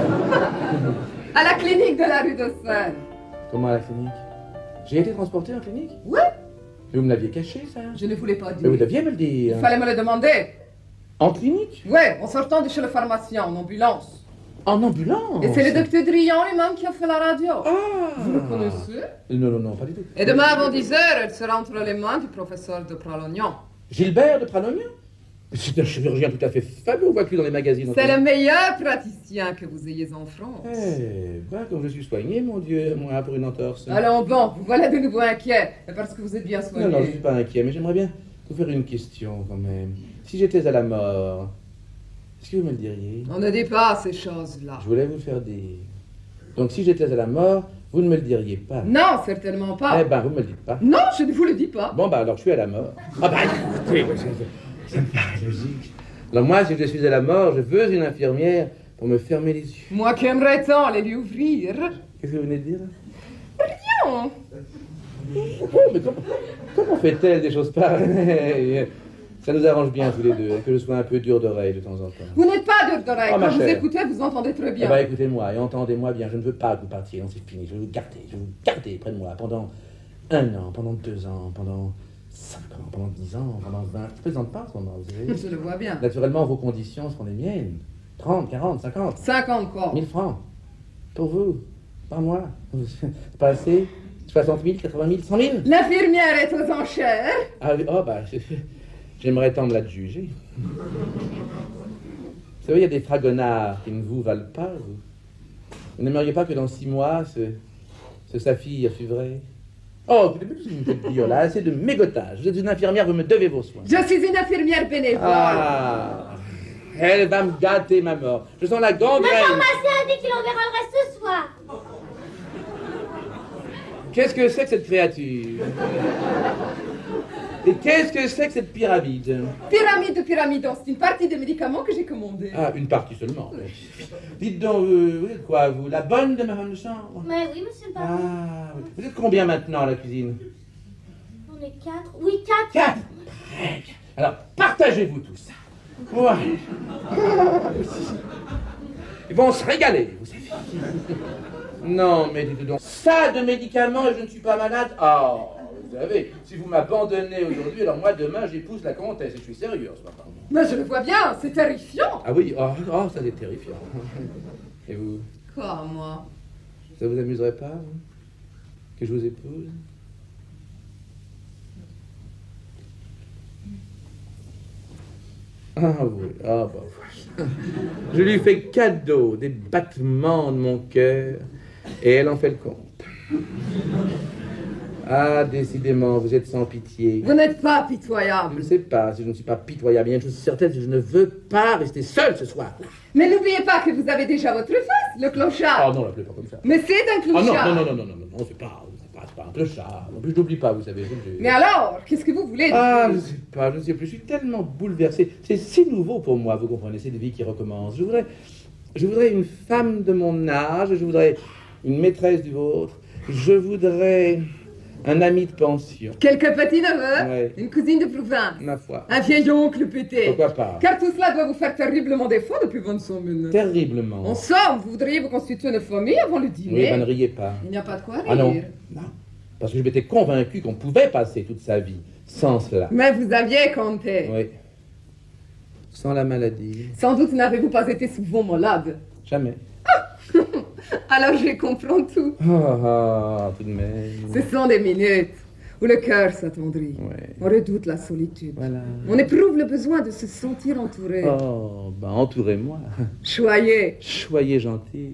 À la clinique de la rue de Seine. Comment à la clinique? J'ai été transporté en clinique? Oui. Mais vous me l'aviez caché, ça? Je ne voulais pas dire. Mais vous deviez me le dire. Il fallait me le demander. En clinique? Oui, en sortant de chez le pharmacien, en ambulance. En ambulance? Et c'est le docteur Drian lui-même qui a fait la radio. Ah! Vous le connaissez? Non, pas du tout. Et demain avant 10h, elle sera entre les mains du professeur de Pralognan. Gilbert de Pralognan? C'est un chirurgien tout à fait fabuleux, on voit plus dans les magazines. C'est le meilleur praticien que vous ayez en France. Eh ben, comme je suis soigné, mon Dieu, moi, pour une entorse. Allons bon, vous voilà de nouveau inquiet, parce que vous êtes bien soigné. Non, je ne suis pas inquiet, mais j'aimerais bien vous faire une question quand même. Si j'étais à la mort, est-ce que vous me le diriez? On ne dit pas ces choses-là. Je voulais vous le faire dire. Donc si j'étais à la mort, vous ne me le diriez pas? Non, certainement pas. Eh ben, vous ne me le dites pas. Non, je ne vous le dis pas. Bon, ben alors je suis à la mort. Ah ben écoutez, ça me paraît logique. Alors moi, si je suis à la mort, je veux une infirmière pour me fermer les yeux. Moi qui aimerais tant les lui ouvrir. Qu'est-ce que vous venez de dire? Rien. Oh, mais comment fait-elle des choses pareilles? Ça nous arrange bien tous les deux, que je sois un peu dur d'oreille de temps en temps. Vous n'êtes pas dur d'oreille. Oh, ma Quand vous chère. écoutez, vous entendez très bien. Eh ben, écoutez-moi et entendez-moi bien. Je ne veux pas que vous partiez. Non, c'est fini. Je vais vous garder près de moi pendant 1 an, pendant 2 ans, pendant 5 ans, pendant 10 ans, pendant 20. Je ne plaisante pas en ce moment, vous savez. Je le vois bien. Naturellement, vos conditions seront les miennes. 30, 40, 50. 50 quoi. 1000 francs. Pour vous. Par mois. C'est pas assez? 60 000, 80 000, 100 000? L'infirmière est aux enchères. Ah oui, oh bah, j'aimerais tant me l'adjuger. Vous savez, il y a des fragonards qui ne vous valent pas, vous. Vous n'aimeriez pas que dans 6 mois, ce saphir fût vrai? Oh, vous me faites dire là, assez de mégotage. Vous êtes une infirmière, vous me devez vos soins. Je suis une infirmière bénévole. Ah, elle va me gâter ma mort. Je sens la gangrène. Le pharmacien a dit qu'il enverra le reste ce soir. Qu'est-ce que c'est que cette créature? Et qu'est-ce que c'est que cette pyramide? Pyramide de pyramidon, c'est une partie des médicaments que j'ai commandés. Ah, une partie seulement. Dites donc, vous êtes quoi, vous? La bonne de ma femme de chambre? Mais oui, monsieur le baron. Ah, oui. Vous êtes combien maintenant à la cuisine? On est 4. Oui, 4. 4. Très bien. Alors, partagez-vous tout ça. Ouais. Ils vont se régaler, vous savez. Non, mais dites donc, ça de médicaments et je ne suis pas malade? Oh, vous savez, si vous m'abandonnez aujourd'hui, alors moi demain j'épouse la comtesse et je suis sérieux en ce moment. Mais je le vois bien, c'est terrifiant. Ah oui, oh, ça c'est terrifiant. Et vous? Quoi, moi? Ça vous amuserait pas, vous, que je vous épouse? Ah oui, ah bah voilà. Je lui fais cadeau des battements de mon cœur et elle en fait le compte. Ah, décidément, vous êtes sans pitié. Vous n'êtes pas Je pitoyable. ne sais pas si je ne suis pas pitoyable. Il y a une chose certaine, c'est que je ne veux pas rester seul ce soir. Mais n'oubliez pas que vous avez déjà votre fils, le clochard. Oh non, l'appelez pas comme ça. Mais c'est un Oh non, clochard. non, c'est pas un clochard. En plus, je n'oublie pas, vous savez. Mais alors, qu'est-ce que vous voulez dire? Ah, je ne sais plus, je suis tellement bouleversé. C'est si nouveau pour moi, vous comprenez, cette vie qui recommence. Je voudrais une femme de mon âge, je voudrais une maîtresse du vôtre, je voudrais un ami de pension. Quelques petits neveux, Ouais. une cousine de province, Ma foi. un vieil oncle pété. Pourquoi pas? Car tout cela doit vous faire terriblement défaut depuis 25 minutes. Terriblement. En somme, vous voudriez vous constituer une famille avant le Oui, dîner. ben ne riez pas. Il n'y a pas de quoi rire. Ah non, non. Parce que je m'étais convaincu qu'on pouvait passer toute sa vie sans cela. Mais vous aviez compté. Oui. Sans la maladie. Sans doute n'avez-vous pas été souvent malade. Jamais. Alors je comprends tout. Tout de même. Ce sont des minutes où le cœur s'attendrit. Ouais. On redoute la solitude. Voilà. On éprouve le besoin de se sentir entouré. Oh, ben entourez-moi. Choyez. Soyez gentil.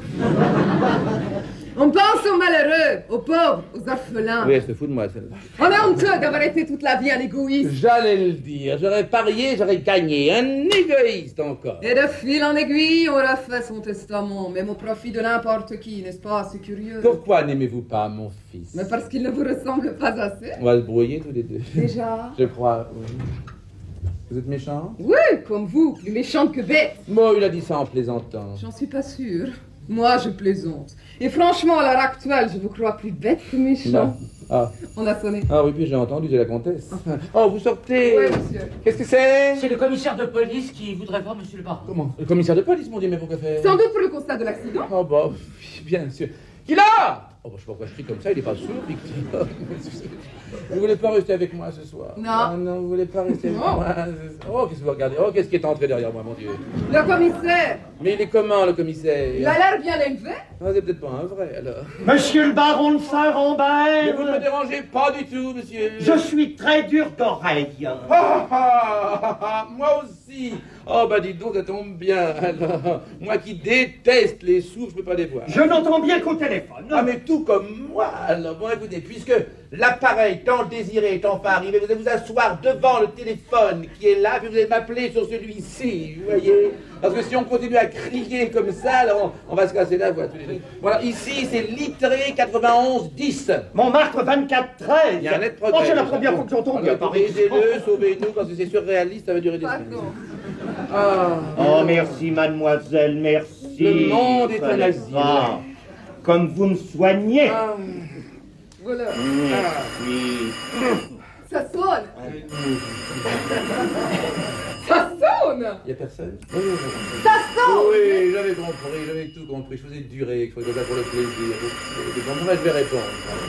On pense aux malheureux, aux pauvres, aux orphelins. Oui, elle se fout de moi, celle-là. On est honteux d'avoir été toute la vie un égoïste. J'allais le dire. J'aurais parié, j'aurais gagné. Un égoïste encore. Et de fil en aiguille, on refait son testament, même au profit de n'importe qui, n'est-ce pas? C'est curieux. Pourquoi n'aimez-vous pas mon fils? Mais parce qu'il ne vous ressemble pas assez. On va se brouiller tous les deux. Déjà? Je crois, oui. Vous êtes méchant? Oui, comme vous, plus méchante que bête. Moi, il a dit ça en plaisantant. J'en suis pas sûre. Moi, je plaisante. Et franchement, à l'heure actuelle, je vous crois plus bête que méchant. Non. Ah. On a sonné. Ah oui, puis j'ai entendu, c'est la comtesse. Oh, vous sortez. Oui, monsieur. Qu'est-ce que c'est? C'est le commissaire de police qui voudrait voir monsieur le baron. Comment? Le commissaire de police, mon Dieu, mais pourquoi faire? Sans doute pour le constat de l'accident. Oh, bah, bien sûr. Qui là? Oh, bah, je sais pas pourquoi je crie comme ça, il est pas sourd, Victor. Vous voulez pas rester avec moi ce soir? Non. Ah, non, vous voulez pas rester avec moi ce soir? Oh, qu'est-ce que vous regardez? Oh, qu'est-ce qui est entré derrière moi, mon Dieu? Le commissaire, Mais il est comment, le commissaire? il a l'air bien élevé. Ah, c'est peut-être pas un vrai, alors. Monsieur le baron de Mais Saint-Rambert, vous ne me dérangez pas du tout, monsieur. je suis très dur d'oreille. Moi aussi. Oh, bah dis donc, ça tombe bien, alors. Moi qui déteste les sourds, je peux pas les voir. Je n'entends bien qu'au téléphone. Ah, mais tout comme moi. Alors, bon, écoutez, puisque l'appareil tant désiré est enfin arrivé, vous allez vous asseoir devant le téléphone qui est là, puis vous allez m'appeler sur celui-ci, vous voyez? Parce que si on continue à crier comme ça, alors on va se casser la voix tous les deux. Voilà, ici, c'est Littré 91-10. Montmartre 24-13. Il y a un net Oh, progrès. c'est la première fois que j'entends bien parler. Aidez-le, sauvez-nous, parce que c'est surréaliste, ça va durer des semaines. Ah. Oh, merci, mademoiselle, merci. Le monde est un asile. Ah, comme vous me soignez. Ah, voilà. Merci. Ça sonne. Ça sonne. Il n'y a personne? Ça sonne. Oui, j'avais compris, j'avais tout compris. Je faisais durer, qu'il faut ça pour le plaisir. Bon, moi, je vais répondre.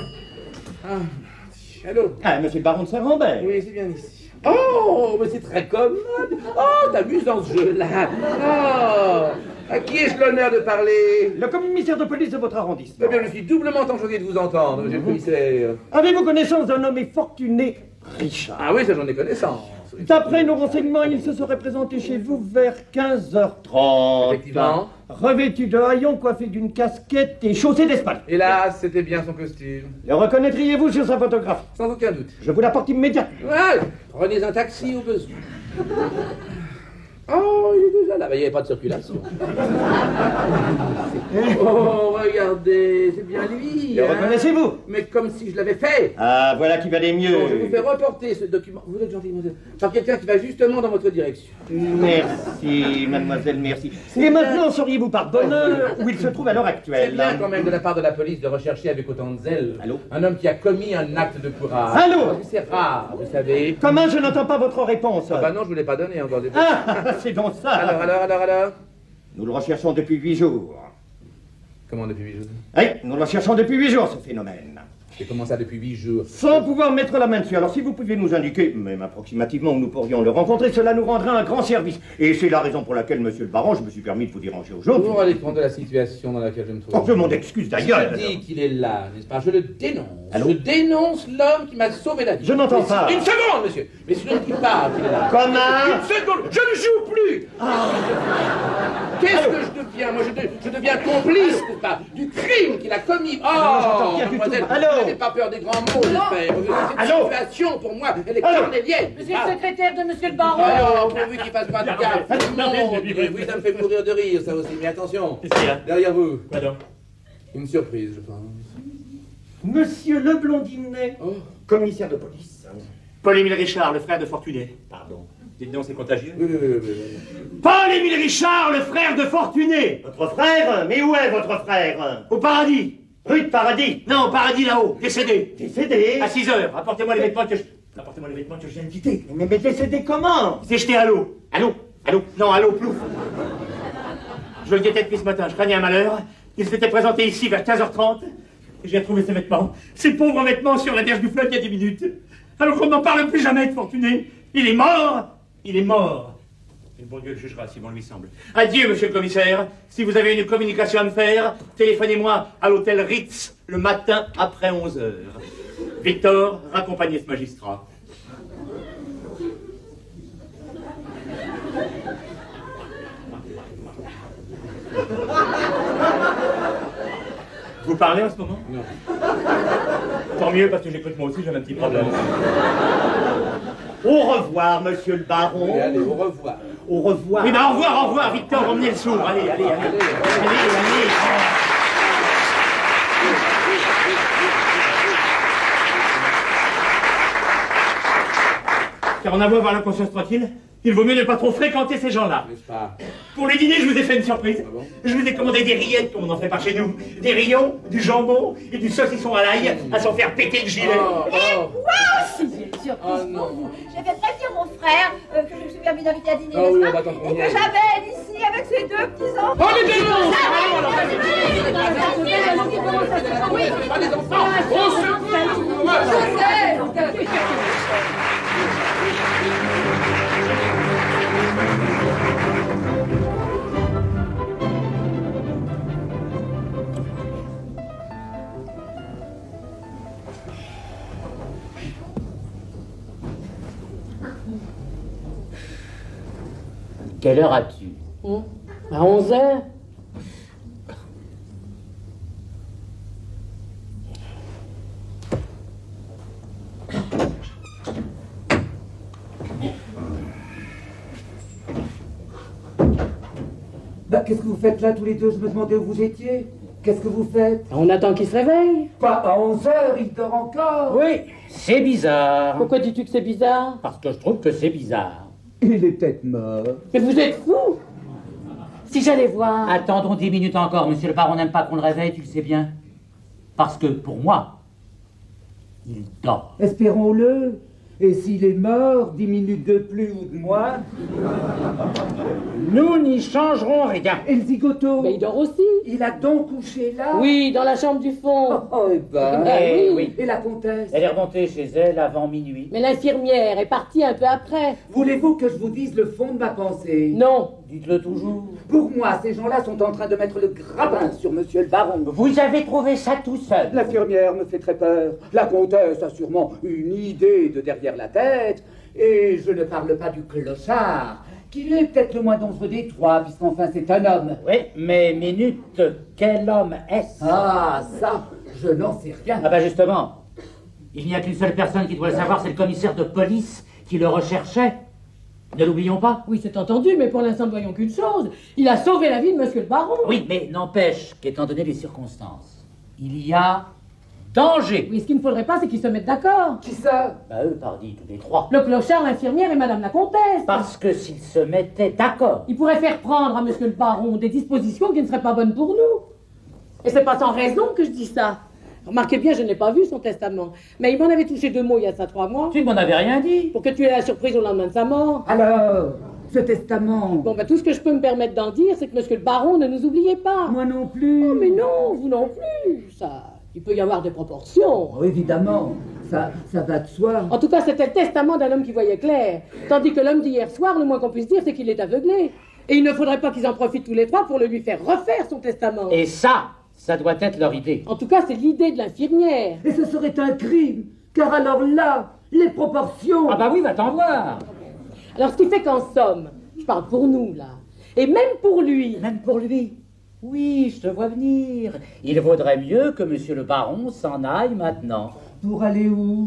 Ah, allô? Ah, monsieur le baron de Saint-Rambert. Oui, c'est bien ici. Oh, mais c'est très commode. Oh, t'amuses dans ce jeu-là. Oh, à qui ai-je l'honneur de parler? Le commissaire de police de votre arrondissement. Eh bien, je suis doublement enchanté de vous entendre, monsieur le commissaire. Avez-vous connaissance d'un nommé fortuné Richard? Ah oui, ça j'en ai connaissance. D'après nos renseignements, il se serait présenté chez vous vers 15h30. Effectivement. Revêtu de haillons, coiffé d'une casquette et chaussé d'espadon. Hélas, c'était bien son costume. Le reconnaîtriez-vous sur sa photographie? Sans aucun doute. Je vous l'apporte immédiatement. Voilà, prenez un taxi au besoin. Oh, il est déjà là. Il n'y avait pas de circulation. Oh, regardez, c'est bien lui. Le reconnaissez-vous? Mais comme si je l'avais fait. Ah, voilà qui valait mieux. Bon, je vous fais reporter ce document. Vous êtes gentil, mademoiselle. Par quelqu'un qui va justement dans votre direction. Merci, mademoiselle, merci. Et maintenant, sauriez-vous par bonheur où il se trouve à l'heure C'est actuelle? bien quand même de la part de la police de rechercher avec autant de zèle Allô? un homme qui a commis un acte de courage. Allô? Parce que c'est rare, vous savez. Comment je n'entends pas votre réponse? Ah bah non, je vous l'ai pas donné encore des Ah, c'est donc ça. Alors. Nous le recherchons depuis 8 jours. Comment depuis 8 jours? Oui, nous le recherchons depuis 8 jours, ce phénomène. Et comment ça depuis 8 jours? Sans pouvoir mettre la main dessus. Alors si vous pouviez nous indiquer, même approximativement où nous pourrions le rencontrer, cela nous rendrait un grand service. Et c'est la raison pour laquelle, monsieur le baron, je me suis permis de vous déranger aujourd'hui. Vous vous rendez compte de la situation dans laquelle je me trouve? Oh, je m'en excuse d'ailleurs. Je dis qu'il est là, n'est-ce pas? Je le dénonce. Allô? Je dénonce l'homme qui m'a sauvé la vie. Je n'entends Mais pas. Une seconde, monsieur. Mais c'est l'homme qui parle qu'il est là. Comment? Une seconde. Je ne joue plus. Qu'est-ce que je deviens? Moi, je deviens complice, n'est-ce pas, du crime qu'il a commis. j'entends rien du mademoiselle, tout. Allô? vous n'avez pas peur des grands mots, j'espère. Cette Allô? situation, pour moi, elle est Allô? cornélienne. Monsieur le secrétaire de monsieur le baron. Alors, pourvu qu'il fasse pas de gaffe. non, Oui, ça me fait mourir de rire, ça aussi. Mais attention, Qu'est-ce qu'il y a? derrière vous, Quoi donc? une surprise, je pense. Monsieur le Blondinet, Oh. commissaire de police. Paul-Émile Richard, le frère de Fortuné. Pardon. Dites donc, c'est contagieux. Oui. Paul-Émile Richard, le frère de Fortuné. Votre frère? Mais où est votre frère? Au paradis. Rue de Paradis. Non, au paradis là-haut. Décédé. Décédé? À 6 heures. Apportez-moi les vêtements que je... Apportez-moi les vêtements que je viens de quitter. Mais décédé comment? Il s'est jeté à l'eau. À l'eau. À l'eau. Non, à l'eau, plouf. Je le guettais depuis ce matin. Je craignais un malheur. Il s'était présenté ici vers 15h30. Et j'ai retrouvé ses vêtements. Ces pauvres vêtements sur la berge du fleuve il y a 10 minutes. Alors qu'on n'en parle plus jamais de Fortuné. Il est mort. Il est mort. Et le bon Dieu le jugera si bon lui semble. Adieu, monsieur le commissaire. Si vous avez une communication à me faire, téléphonez-moi à l'hôtel Ritz le matin après 11h. Victor, raccompagnez ce magistrat. Vous parlez en ce moment? Non. Tant mieux, parce que j'écoute moi aussi, j'ai un petit problème. Au revoir, monsieur le baron. Oui, allez, au revoir. Au revoir. Oui, ben au revoir, Victor, emmenez le sourd. Allez. Allez. Car on a beau avoir la conscience tranquille, il vaut mieux ne pas trop fréquenter ces gens-là. N'est-ce pas? Pour les dîners, je vous ai fait une surprise. Ah bon? Je vous ai commandé des rillettes, comme on en fait par chez nous. Des rillons, du jambon et du saucisson à l'ail, à s'en faire péter le gilet. Et moi aussi, j'ai une surprise Oh, non. pour vous. J'ai fait prévenir mon frère que je me suis permis d'inviter à dîner, Ah oui, n'est-ce on va pas? t'en Et convenir. que j'amène ici avec ses deux petits-enfants. Oh, les dénonces! Oui, Pas les enfants! Au secours! Joseph, Quelle heure as-tu? À 11h. Bah, qu'est-ce que vous faites là tous les deux? Je me demandais où vous étiez. Qu'est-ce que vous faites? On attend qu'il se réveille. Pas à 11h, il dort encore. Oui, c'est bizarre. Pourquoi dis-tu que c'est bizarre? Parce que je trouve que c'est bizarre. Il est peut-être mort. Mais vous êtes fou. Si j'allais voir... Attendons 10 minutes encore, monsieur le baron n'aime pas qu'on le réveille, tu le sais bien. Parce que, pour moi, il dort. Espérons-le. Et s'il est mort, 10 minutes de plus ou de moins? Nous n'y changerons rien. Et le zigoto? Mais il dort aussi. Il a donc couché là? Oui, dans la chambre du fond. Oh, eh ben... Eh oui. Et la comtesse? Elle est remontée chez elle avant minuit. Mais l'infirmière est partie un peu après. Voulez-vous que je vous dise le fond de ma pensée? Non. Dites-le toujours. Pour moi, ces gens-là sont en train de mettre le grappin sur monsieur le baron. Vous avez trouvé ça tout seul. L'infirmière me fait très peur. La comtesse a sûrement une idée de derrière la tête. Et je ne parle pas du clochard, qui est peut-être le moins dangereux des trois, puisqu'enfin c'est un homme. Oui, mais minute, quel homme est-ce? Ah, ça, je n'en sais rien. Ah bah justement, il n'y a qu'une seule personne qui doit le savoir, c'est le commissaire de police qui le recherchait. Ne l'oublions pas. Oui, c'est entendu, mais pour l'instant, ne voyons qu'une chose. Il a sauvé la vie de monsieur le baron. Oui, mais n'empêche qu'étant donné les circonstances, il y a danger. Oui, ce qu'il ne faudrait pas, c'est qu'ils se mettent d'accord. Qui ça? Bah eux, pardi, tous les trois. Le clochard, l'infirmière et madame la comtesse. Parce que s'ils se mettaient d'accord... Il pourrait faire prendre à monsieur le baron des dispositions qui ne seraient pas bonnes pour nous. Et c'est pas sans raison que je dis ça. Remarquez bien, je n'ai pas vu son testament. Mais il m'en avait touché 2 mots il y a ça 3 mois. Tu ne m'en avais rien dit. Pour que tu aies la surprise au lendemain de sa mort. Alors, ce testament... Bon, ben tout ce que je peux me permettre d'en dire, c'est que monsieur le baron, ne nous oubliez pas. Moi non plus. Oh, mais non, vous non plus. Ça, il peut y avoir des proportions. Oh, évidemment, ça va de soi. En tout cas, c'était le testament d'un homme qui voyait clair. Tandis que l'homme d'hier soir, le moins qu'on puisse dire, c'est qu'il est aveuglé. Et il ne faudrait pas qu'ils en profitent tous les trois pour le lui faire refaire son testament. Et ça doit être leur idée. En tout cas, c'est l'idée de l'infirmière. Et ce serait un crime, car alors là, les proportions... Ah bah oui, va t'en voir. Alors, ce qui fait qu'en somme, je parle pour nous, là, et même pour lui... Même pour lui. Oui, je te vois venir. Il vaudrait mieux que monsieur le baron s'en aille maintenant. Pour aller où?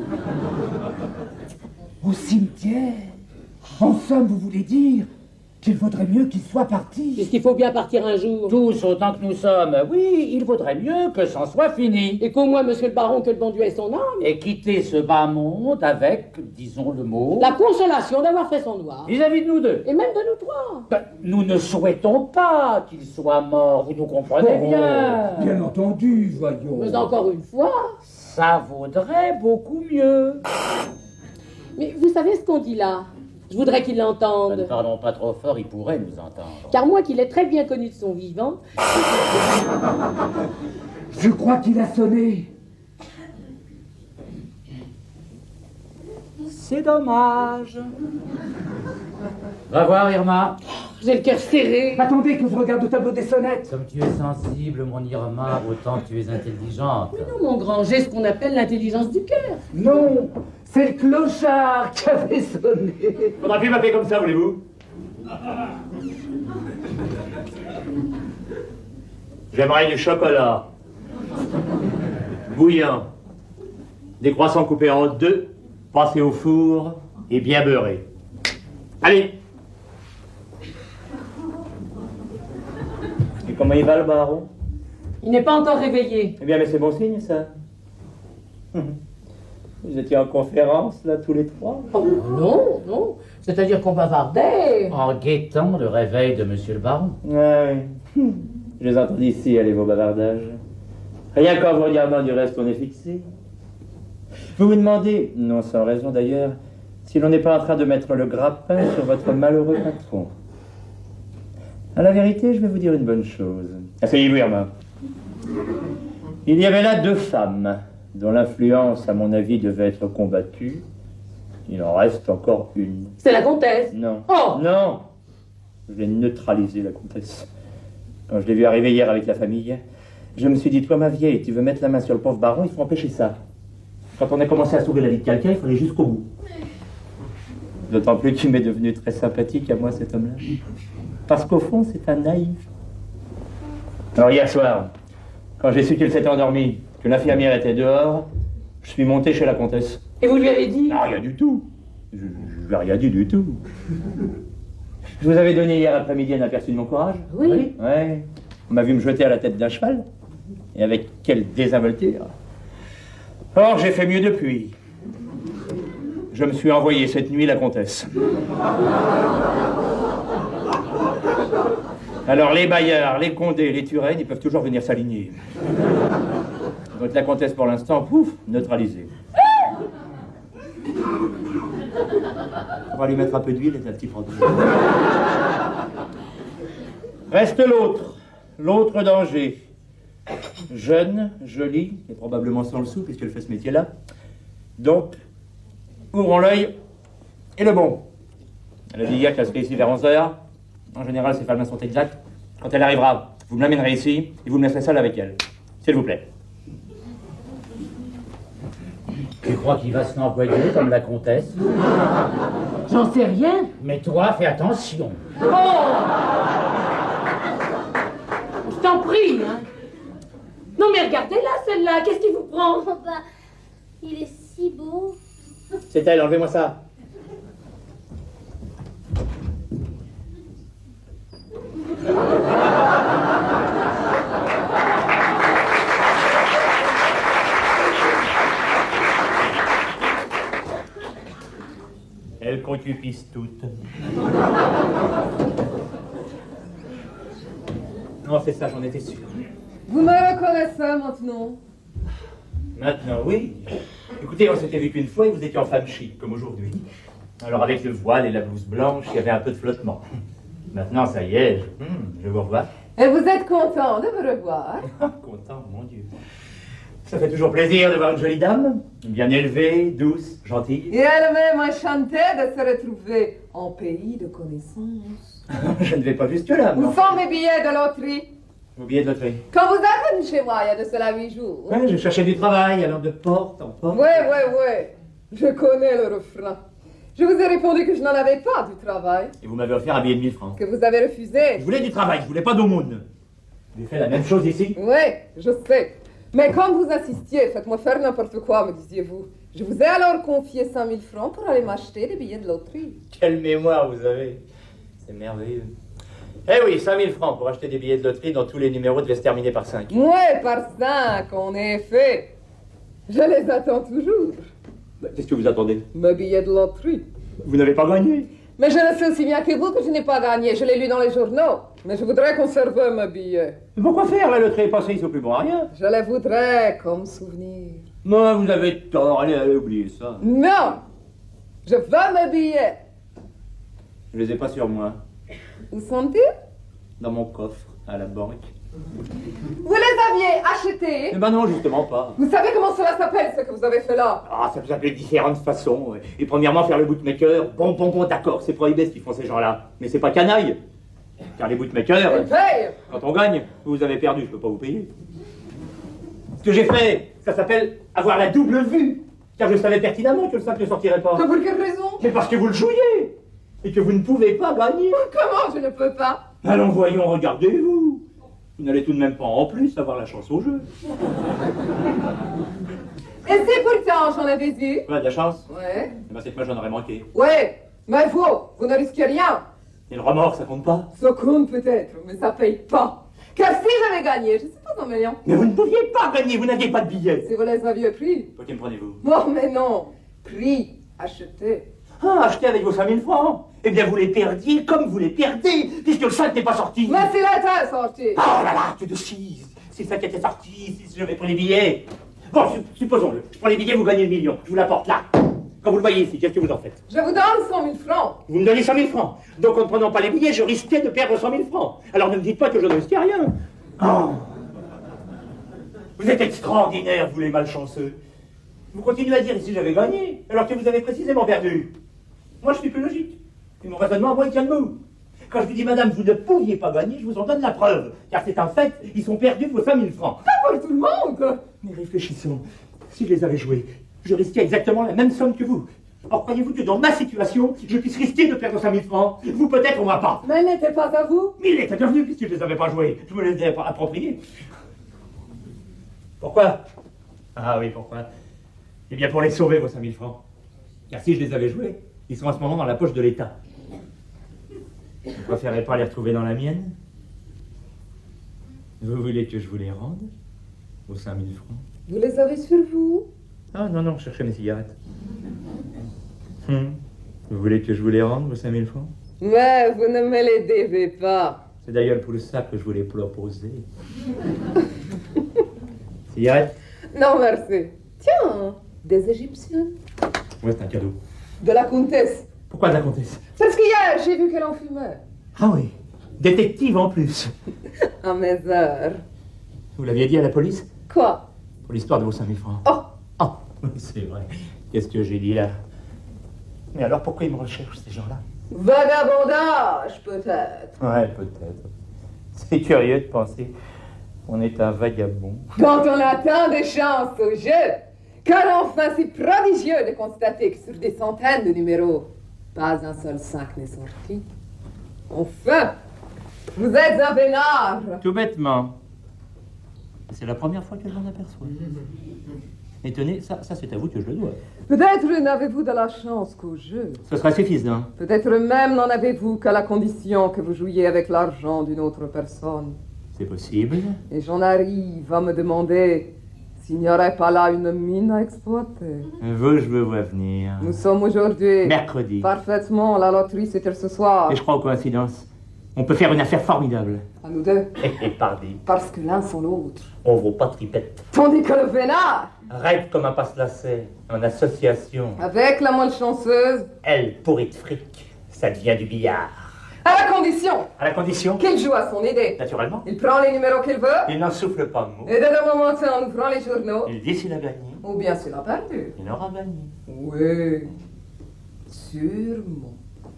Au cimetière. En somme, vous voulez dire qu'il vaudrait mieux qu'il soit parti? Puisqu'il faut bien partir un jour. Tous autant que nous sommes. Oui, il vaudrait mieux que c'en soit fini. Et qu'au moins, monsieur le baron, que le bon Dieu ait son âme. Et quitter ce bas monde avec, disons le mot... La consolation d'avoir fait son devoir. Vis-à-vis de nous deux. Et même de nous trois. Ben, nous ne souhaitons pas qu'il soit mort, vous nous comprenez bien. Bien entendu, voyons. Mais encore une fois... Ça vaudrait beaucoup mieux. Mais vous savez ce qu'on dit là? Je voudrais qu'il l'entende. Ne parlons pas trop fort, il pourrait nous entendre. Car moi qui l'ai très bien connu de son vivant... Je crois qu'il a sonné. C'est dommage. Va voir, Irma. J'ai le cœur serré. Attendez que je regarde au tableau des sonnettes. Comme tu es sensible, mon Irma, autant que tu es intelligente. Mais non, mon grand, j'ai ce qu'on appelle l'intelligence du cœur. Non, c'est le clochard qui avait sonné. Faudra plus m'appeler comme ça, voulez-vous? J'aimerais du chocolat. Bouillant. Des croissants coupés en 2, passés au four et bien beurrés. Allez! Et comment il va, le baron? Il n'est pas encore réveillé. Eh bien, mais c'est bon signe, ça. Vous étiez en conférence, là, tous les trois? Oh, non, non. C'est-à-dire qu'on bavardait. En guettant le réveil de monsieur le baron. Oui. Je les entends ici, allez, vos bavardages. Rien qu'en vous regardant, du reste, on est fixé. Vous vous demandez, non sans raison d'ailleurs, si l'on n'est pas en train de mettre le grappin sur votre malheureux patron. À la vérité, je vais vous dire une bonne chose. Asseyez-vous, Irma. Il y avait là 2 femmes, dont l'influence, à mon avis, devait être combattue. Il en reste encore une. C'est la comtesse. Non. Oh! Non! Je l'ai neutralisée, la comtesse. Quand je l'ai vue arriver hier avec la famille, je me suis dit, toi, ma vieille, tu veux mettre la main sur le pauvre baron, il faut empêcher ça. Quand on a commencé à sauver la vie de quelqu'un, il fallait jusqu'au bout. D'autant plus qu'il m'est devenu très sympathique à moi, cet homme-là. Parce qu'au fond, c'est un naïf. Alors hier soir, quand j'ai su qu'il s'était endormi, que l'infirmière était dehors, je suis monté chez la comtesse. Et vous lui avez dit? Non, rien du tout. Je lui ai rien dit du tout. Je vous avais donné hier après-midi un aperçu de mon courage. Oui. Ouais. On m'a vu me jeter à la tête d'un cheval. Et avec quelle désinvolture. Or, j'ai fait mieux depuis. Je me suis envoyé cette nuit la comtesse. Alors les Bayards, les Condés, les Turenne, ils peuvent toujours venir s'aligner. Donc la comtesse, pour l'instant, pouf, neutralisée. On va lui mettre un peu d'huile et un petit produit. Reste l'autre danger. Jeune, jolie, et probablement sans le sou, puisqu'elle fait ce métier-là. Donc, ouvrons l'œil, et le bon. Elle a dit hier qu'elle serait ici vers 11h. En général, ses femmes sont exactes. Quand elle arrivera, vous me l'amènerez ici, et vous me laisserez seul avec elle. S'il vous plaît. Tu crois qu'il va se l'empoigner comme la comtesse? J'en sais rien. Mais toi, fais attention. Oh! Je t'en prie, hein. Non mais regardez-la, celle-là, qu'est-ce qui vous prend? Oh bah, il est si beau. C'est elle, enlevez-moi ça. Elle concupisse toutes. Non, c'est ça, j'en étais sûr. Vous me reconnaissez maintenant? Maintenant, oui. Écoutez, on s'était vu qu'une fois et vous étiez en femme chic, comme aujourd'hui. Alors avec le voile et la blouse blanche, il y avait un peu de flottement. Maintenant, ça y est, je vous revois. Et vous êtes content de me revoir? Content, mon Dieu. Ça fait toujours plaisir de voir une jolie dame, bien élevée, douce, gentille. Et elle-même enchantée de se retrouver en pays de connaissance. Je ne vais pas jusque-là, Où mais sont mes billets de loterie? vos billets de loterie. Quand vous êtes venu chez moi il y a de cela 8 jours. Ouais, je cherchais du travail, allant de porte en porte. Ouais. Je connais le refrain. Je vous ai répondu que je n'en avais pas du travail. Et vous m'avez offert un billet de 1000 francs. Que vous avez refusé. Je voulais du travail, je voulais pas d'aumône. Vous avez fait la même chose ici? Oui, je sais. Mais quand vous insistiez, faites-moi faire n'importe quoi, me disiez-vous. Je vous ai alors confié 5000 francs pour aller m'acheter des billets de loterie. Quelle mémoire vous avez. C'est merveilleux. Eh oui, 5000 francs pour acheter des billets de loterie dont tous les numéros devaient se terminer par 5. Oui, par 5, en effet. Je les attends toujours. Qu'est-ce que vous attendez? Mes billets de loterie. Vous n'avez pas gagné. Mais je le sais aussi bien que vous que je n'ai pas gagné. Je l'ai lu dans les journaux. Mais je voudrais conserver mes billets. Pourquoi faire? La loterie est passée, ils sont plus bons à rien. Je les voudrais comme souvenir. Non, vous avez tort, allez, oubliez ça. Non! Je veux mes billets. Je les ai pas sur moi. Où sont-ils? Dans mon coffre, à la banque. Vous les aviez achetés? Eh ben non, justement pas. Vous savez comment cela s'appelle, ce que vous avez fait là? Ah, ça peut s'appeler de différentes façons. Et premièrement, faire le bootmaker. Bon, d'accord, c'est prohibé ce qu'ils font ces gens-là. Mais c'est pas canaille. Car les bootmakers, quand on gagne, vous avez perdu, je peux pas vous payer. Ce que j'ai fait, ça s'appelle avoir la double vue. Car je savais pertinemment que le 5 ne sortirait pas. Pour quelle raison? Mais parce que vous le jouiez. Et que vous ne pouvez pas gagner. Comment je ne peux pas? Allons, voyons, regardez-vous. Vous n'allez tout de même pas en plus avoir la chance au jeu. Et si pourtant j'en avais eu? Ouais, de la chance? Ouais. Eh ben, cette fois, j'en aurais manqué. Ouais, mais vous ne risquez rien. Et le remords, ça compte pas? Ça compte peut-être, mais ça paye pas. Car si j'avais gagné, je suis pas en million. Mais vous ne pouviez pas gagner, vous n'aviez pas de billets. Si vous les aviez pris. Pour qui me prenez-vous? Non, mais non. Pris, acheté. Ah, acheté avec vos 5000 francs. Eh bien, vous les perdiez comme vous les perdez, puisque le 5 n'est pas sorti. Mais s'il était sorti. Oh là là, que de chise. Si le 5 était sorti, si j'avais pris les billets. Bon, supposons-le. Je prends les billets, vous gagnez le million. Je vous l'apporte là. Quand vous le voyez ici, qu'est-ce que vous en faites? Je vous donne 100 000 francs. Vous me donnez 100 000 francs. Donc, en ne prenant pas les billets, je risquais de perdre 100 000 francs. Alors, ne me dites pas que je ne risquais rien. Oh. Vous êtes extraordinaire, vous les malchanceux. Vous continuez à dire ici j'avais gagné, alors que vous avez précisément perdu. Moi, je suis plus logique. Et mon raisonnement, moi, il tient debout. Quand je vous dis, madame, vous ne pouviez pas gagner, je vous en donne la preuve. Car c'est un fait, ils sont perdus vos 5 000 francs. Pas pour tout le monde. Mais réfléchissons. Si je les avais joués, je risquais exactement la même somme que vous. Or, croyez-vous que dans ma situation, je puisse risquer de perdre 5000 francs? Vous peut-être, moi pas. Mais elle n'était pas à vous? Mais il était devenu puisque je ne les avais pas joués. Je me les ai appropriés. Pourquoi? Ah oui, pourquoi? Eh bien, pour les sauver, vos 5000 francs. Car si je les avais joués, ils sont en ce moment dans la poche de l'État. Vous ne préférez pas les retrouver dans la mienne? Vous voulez que je vous les rende? Vos 5000 francs? Vous les avez sur vous? Ah non, non, je cherchais mes cigarettes. Vous voulez que je vous les rende, vos 5000 francs? Mais vous ne me les devez pas. C'est d'ailleurs pour ça que je vous les proposais. Cigarettes? Non, merci. Tiens, des Égyptiennes. Ouais, c'est un cadeau. De la comtesse. Pourquoi de la comtesse? Parce qu'hier, j'ai vu qu'elle en fumait. Ah oui, détective en plus. À mes heures. Vous l'aviez dit à la police? Quoi? Pour l'histoire de vos 5000 francs. Oh! Oh, oui, c'est vrai. Qu'est-ce que j'ai dit là? Mais alors pourquoi ils me recherchent, ces gens-là? Vagabondage, peut-être. Ouais, peut-être. C'est curieux de penser qu'on est un vagabond. Quand on atteint des chances au jeu, car enfin c'est prodigieux de constater que sur des centaines de numéros, pas un seul 5 n'est sorti. Enfin, vous êtes un vénard. Tout bêtement. C'est la première fois que je m'en aperçois. Et tenez, ça c'est à vous que je le dois. Peut-être n'avez-vous de la chance qu'au jeu. Ce sera suffisant. Peut-être même n'en avez-vous qu'à la condition que vous jouiez avec l'argent d'une autre personne. C'est possible. Et j'en arrive à me demander s'il n'y aurait pas là une mine à exploiter. Vous, je veux voir venir. Nous sommes aujourd'hui... Mercredi. Parfaitement, la loterie c'était ce soir. Et je crois aux coïncidences. On peut faire une affaire formidable. À nous deux. Et pardi. Parce que l'un sans l'autre. On vaut pas tripette. Tandis que le vénard... Rêve comme un passe-lacet, en association. Avec la malchanceuse... Elle, pourrie de fric, ça devient du billard. À la condition... À la condition qu'il joue à son idée. Naturellement. Il prend les numéros qu'il veut. Il n'en souffle pas un mot. Et de le moment en ouvrant les journaux... Il dit s'il a gagné. Ou bien s'il a perdu. Il aura gagné. Oui. Sûrement.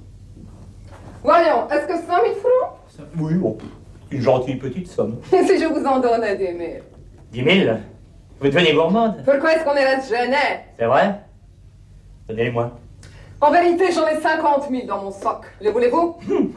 Voyons, est-ce que 5000 francs? Oui, bon. Une gentille petite somme. Et si je vous en donne 10 000? 10 000? Vous devenez gourmande? Pourquoi est-ce qu'on est resté gêné? C'est vrai? Donnez-les-moi. En vérité, j'en ai 50 000 dans mon sac. Les voulez-vous?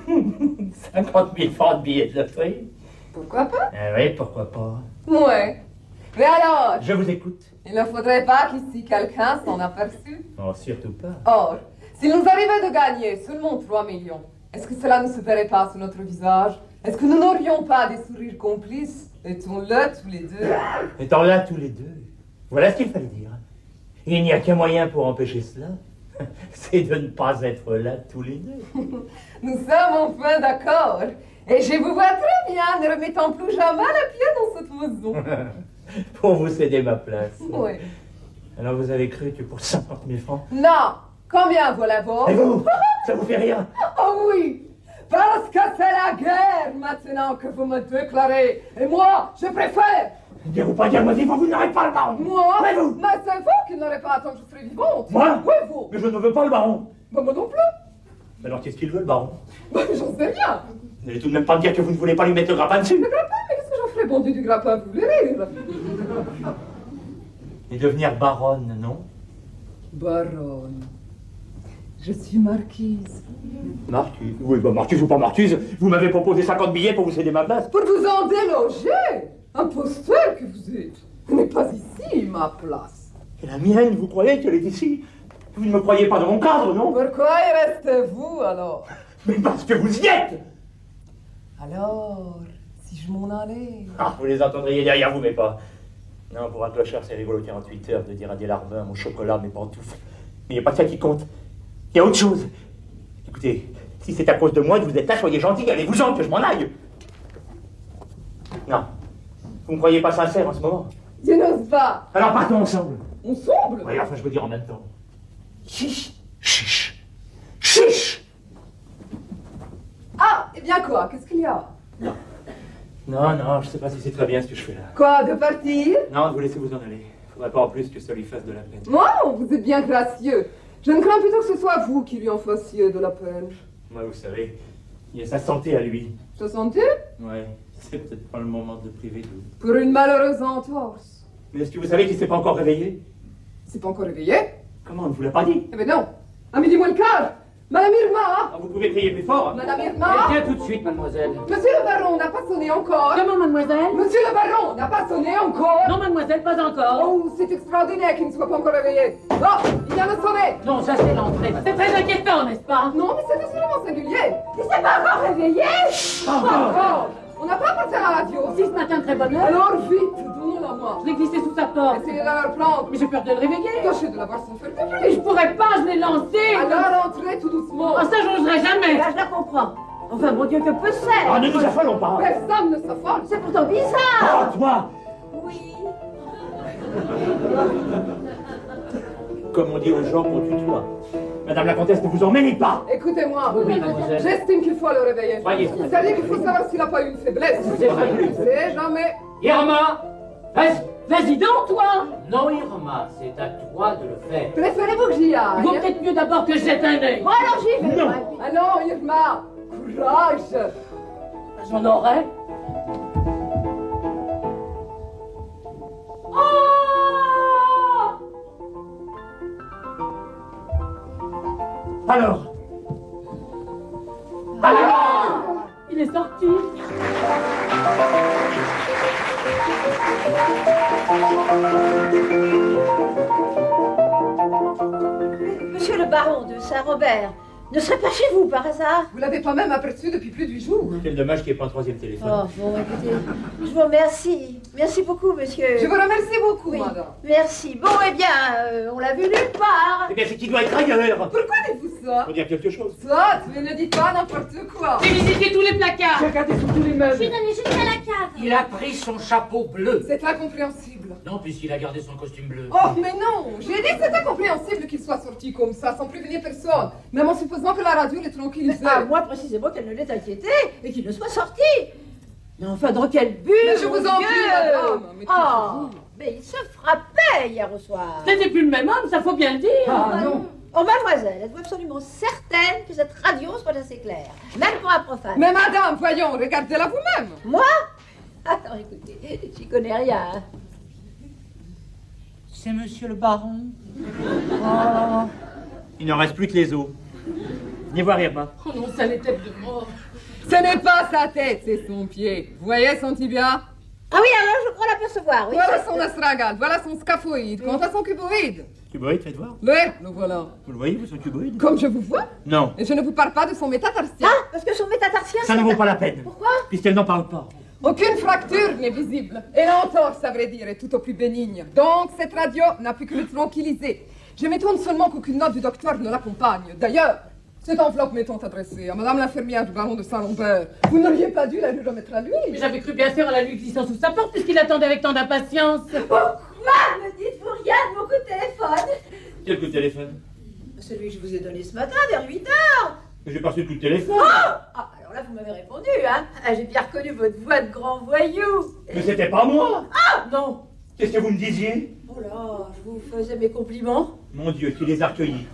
50 000 francs de billets de loterie? Pourquoi pas? Oui, pourquoi pas. Ouais. Mais alors? Je vous écoute. Il ne faudrait pas qu'ici quelqu'un s'en aperçût? Oh, surtout pas. Or, s'il nous arrivait de gagner seulement 3 millions, est-ce que cela ne se verrait pas sur notre visage? Est-ce que nous n'aurions pas des sourires complices? Étant-là tous les deux. Étant là tous les deux. Voilà ce qu'il fallait dire. Il n'y a qu'un moyen pour empêcher cela. C'est de ne pas être là tous les deux. Nous sommes enfin d'accord. Et je vous vois très bien ne remettant plus jamais les pieds dans cette maison. Pour vous céder ma place. Oui. Alors vous avez cru que pour 50 000 francs... Non. Combien voilà-vous? Et vous? Ça vous fait rire? Oh oui. Parce que c'est la guerre maintenant que vous me déclarez. Et moi, je préfère. Dire ou pas dire, moi, vous n'aurez pas le baron. Moi? Mais vous? Mais c'est vous qui n'aurez pas tant que je serai vivante. Moi? Oui, vous. Mais je ne veux pas le baron. Bah, moi non plus. Alors qu'est-ce qu'il veut, le baron? Bah, j'en sais rien. Vous n'allez tout de même pas me dire que vous ne voulez pas lui mettre le grappin dessus? Le grappin? Mais qu'est-ce que j'en ferais, bon Dieu du grappin? Vous voulez rire? Et devenir baronne, non? Baronne. Je suis marquise. Marquise? Oui, bah marquise ou pas marquise, vous m'avez proposé 50 billets pour vous céder ma place. Pour vous en déloger? Imposteur que vous êtes. Vous n'êtes pas ici, ma place. Et la mienne, vous croyez qu'elle est ici? Vous ne me croyez pas dans mon cadre, non? Pourquoi y restez-vous, alors? Mais parce que vous y êtes! Alors, si je m'en allais... Ah, vous les entendriez derrière vous, mais pas. Non, pour un clochard, c'est rigolo 48 heures de dire à des larbins, mon chocolat, mes pantoufles. Mais il n'y a pas ça qui compte. Il y a autre chose. Écoutez, si c'est à cause de moi que vous êtes là, soyez gentils, allez-vous-en, que je m'en aille. Non. Vous ne me croyez pas sincère en ce moment? Je n'ose pas. Alors partons ensemble. Ensemble? Oui, enfin, je veux dire en même temps. Chiche, chiche, chiche. Ah, et bien quoi? Qu'est-ce qu'il y a? Non. Non, non, je sais pas si c'est très bien ce que je fais là. Quoi, de partir? Non, de vous laisser vous en aller. Faudrait pas en plus que ça lui fasse de la peine. Moi, vous êtes bien gracieux. Je ne crains plutôt que ce soit vous qui lui en fassiez de la peine. Moi, vous savez, il y a sa santé à lui. Sa santé? Ouais, c'est peut-être pas le moment de priver de vous. Pour une malheureuse entorse. Mais est-ce que vous savez qu'il s'est pas encore réveillé? Il s'est pas encore réveillé? Comment, on ne vous l'a pas dit? Eh ben non. À midi moins le quart. Madame Irma. Vous pouvez crier plus fort. Madame Irma. Viens tout de suite, mademoiselle. Monsieur le baron n'a pas sonné encore. Comment, mademoiselle? Monsieur le baron n'a pas sonné encore. Non, mademoiselle, pas encore. Oh, c'est extraordinaire qu'il ne soit pas encore réveillé. Oh, il vient de sonner. Non, ça c'est l'entrée. C'est très inquiétant, n'est-ce pas? Non, mais c'est absolument singulier. Il s'est pas encore réveillé. Encore. On n'a pas apporté à la radio. Si, ce matin, très bonne heure. Alors, vite, donnons-la moi. Je l'ai glissé sous sa porte. Essayez de la reprendre. Mais j'ai peur de le réveiller. Tâchez de l'avoir sans faire de Mais bruit. je pourrais pas, je l'ai lancé. Alors, entrez tout doucement. Oh, ça, j'oserais jamais. Là, je la comprends. Enfin, mon Dieu, que peut faire? Ah, ne nous affolons pas. Personne ne s'affole. C'est pourtant bizarre. Ah, toi. Oui. Comme on dit aux gens qu'on tutoie. Madame la comtesse, ne vous emmêlez pas. Écoutez-moi. Oui, mademoiselle. J'estime qu'il faut le réveiller. Croyez. C'est-à-dire qu'il faut savoir s'il n'a pas eu une faiblesse. Vous êtes Je ne sais jamais. Irma, vas-y. Vas-y donc, toi. Non, Irma, c'est à toi de le faire. Préférez-vous que j'y Il aille? vaut peut-être mieux d'abord que je jette un œil. Bon, alors j'y vais. Non. moi. Ah non, Irma. Courage. J'en aurais. Alors. Il est sorti. Monsieur le baron de Saint-Robert ne serait pas chez vous par hasard? Vous l'avez pas même aperçu depuis plus de 8 jours. Quel dommage qu'il n'y ait pas un troisième téléphone. Oh, bon, écoutez, je vous remercie. Merci beaucoup, monsieur. Je vous remercie beaucoup, Oui, madame. merci. Bon, eh bien, on l'a vu nulle part. Eh bien, c'est qu'il doit être ailleurs. Pourquoi dites-vous ça? Faut dire quelque chose. Ça, mais ne dites pas n'importe quoi. J'ai visité tous les placards. J'ai regardé sous tous les Je meubles. suis allée jusqu'à la cave. Il a pris son chapeau bleu. C'est incompréhensible. Non, puisqu'il a gardé son costume bleu. Oh, mais non! J'ai dit que c'est incompréhensible qu'il soit sorti comme ça, sans prévenir personne. Même en supposant que la radio l'ait tranquillisé. À moi, précisément, qu'elle ne l'ait inquiété et qu'il ne soit sorti. Mais enfin, dans quel but? Mais je mon vous en Dieu? prie, madame. Mais Oh, mais il se frappait hier au soir. C'était plus le même homme, ça faut bien le dire. Ah non. Oh, mademoiselle, êtes-vous absolument certaine que cette radio soit assez claire? Même pour un profane. Mais madame, voyons, regardez-la vous-même. Moi? Attends, écoutez, j'y connais rien. Hein. C'est monsieur le baron. Oh. Il n'en reste plus que les os. Venez voir Irma. Oh non, ça les tête de mort. Ce n'est pas sa tête, c'est son pied. Vous voyez son tibia? Ah oui, alors je crois l'apercevoir, oui. Voilà son astragale, voilà son scaphoïde. Quant à son cuboïde. Cuboïde, faites voir. Le voilà. Vous le voyez, vous, son cuboïde? Comme je vous vois. Non. Et je ne vous parle pas de son métatarsien. Ah, parce que son métatarsien... Ça ne vaut pas la peine. Pourquoi? Puisqu'elle n'en parle pas. Aucune fracture n'est visible. Et l'entorse, à vrai dire, est tout au plus bénigne. Donc, cette radio n'a pu que le tranquilliser. Je m'étonne seulement qu'aucune note du docteur ne l'accompagne. D'ailleurs, cette enveloppe m'étant adressée à madame l'infirmière du baron de Saint-Lambert, vous n'auriez pas dû la lui remettre à lui. Mais j'avais cru bien sûr à la lui glissant sous sa porte puisqu'il attendait avec tant d'impatience. Pourquoi ne dites-vous rien de mon coup de téléphone? Quel coup de téléphone? Celui que je vous ai donné ce matin, vers 8 heures. J'ai pas reçu de coup de téléphone. Ah, alors là, vous m'avez répondu, hein. Ah, j'ai bien reconnu votre voix de grand voyou. Mais c'était pas moi. Ah, non. Qu'est-ce que vous me disiez? Oh là, je vous faisais mes compliments. Mon Dieu, qui les a recueillis.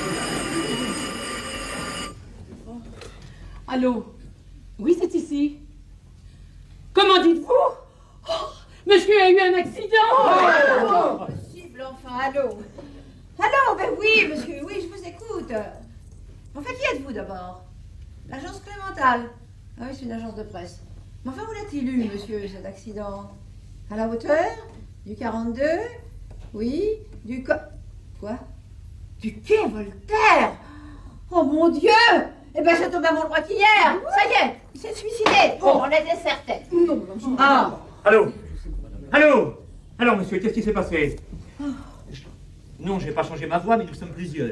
Allô? Oui, c'est ici. Comment dites-vous? Oh, monsieur a eu un accident. Possible, enfin, allô. Allô, ben oui, monsieur, oui, je vous écoute. En fait, qui êtes-vous d'abord? L'agence Clémentale. Ah oui, c'est une agence de presse. Mais enfin, où l'a-t-il eu, monsieur, cet accident? À la hauteur? Du 42? Oui, du Quoi? Du quai Voltaire? Oh mon Dieu! Eh ben, ça tombe à mon droit qu'hier. Ça y est, il s'est suicidé. On en était certaine. Non, Ah. Allô? Allô? Alors, monsieur, qu'est-ce qui s'est passé? Non, j'ai pas changé ma voix, mais nous sommes plusieurs.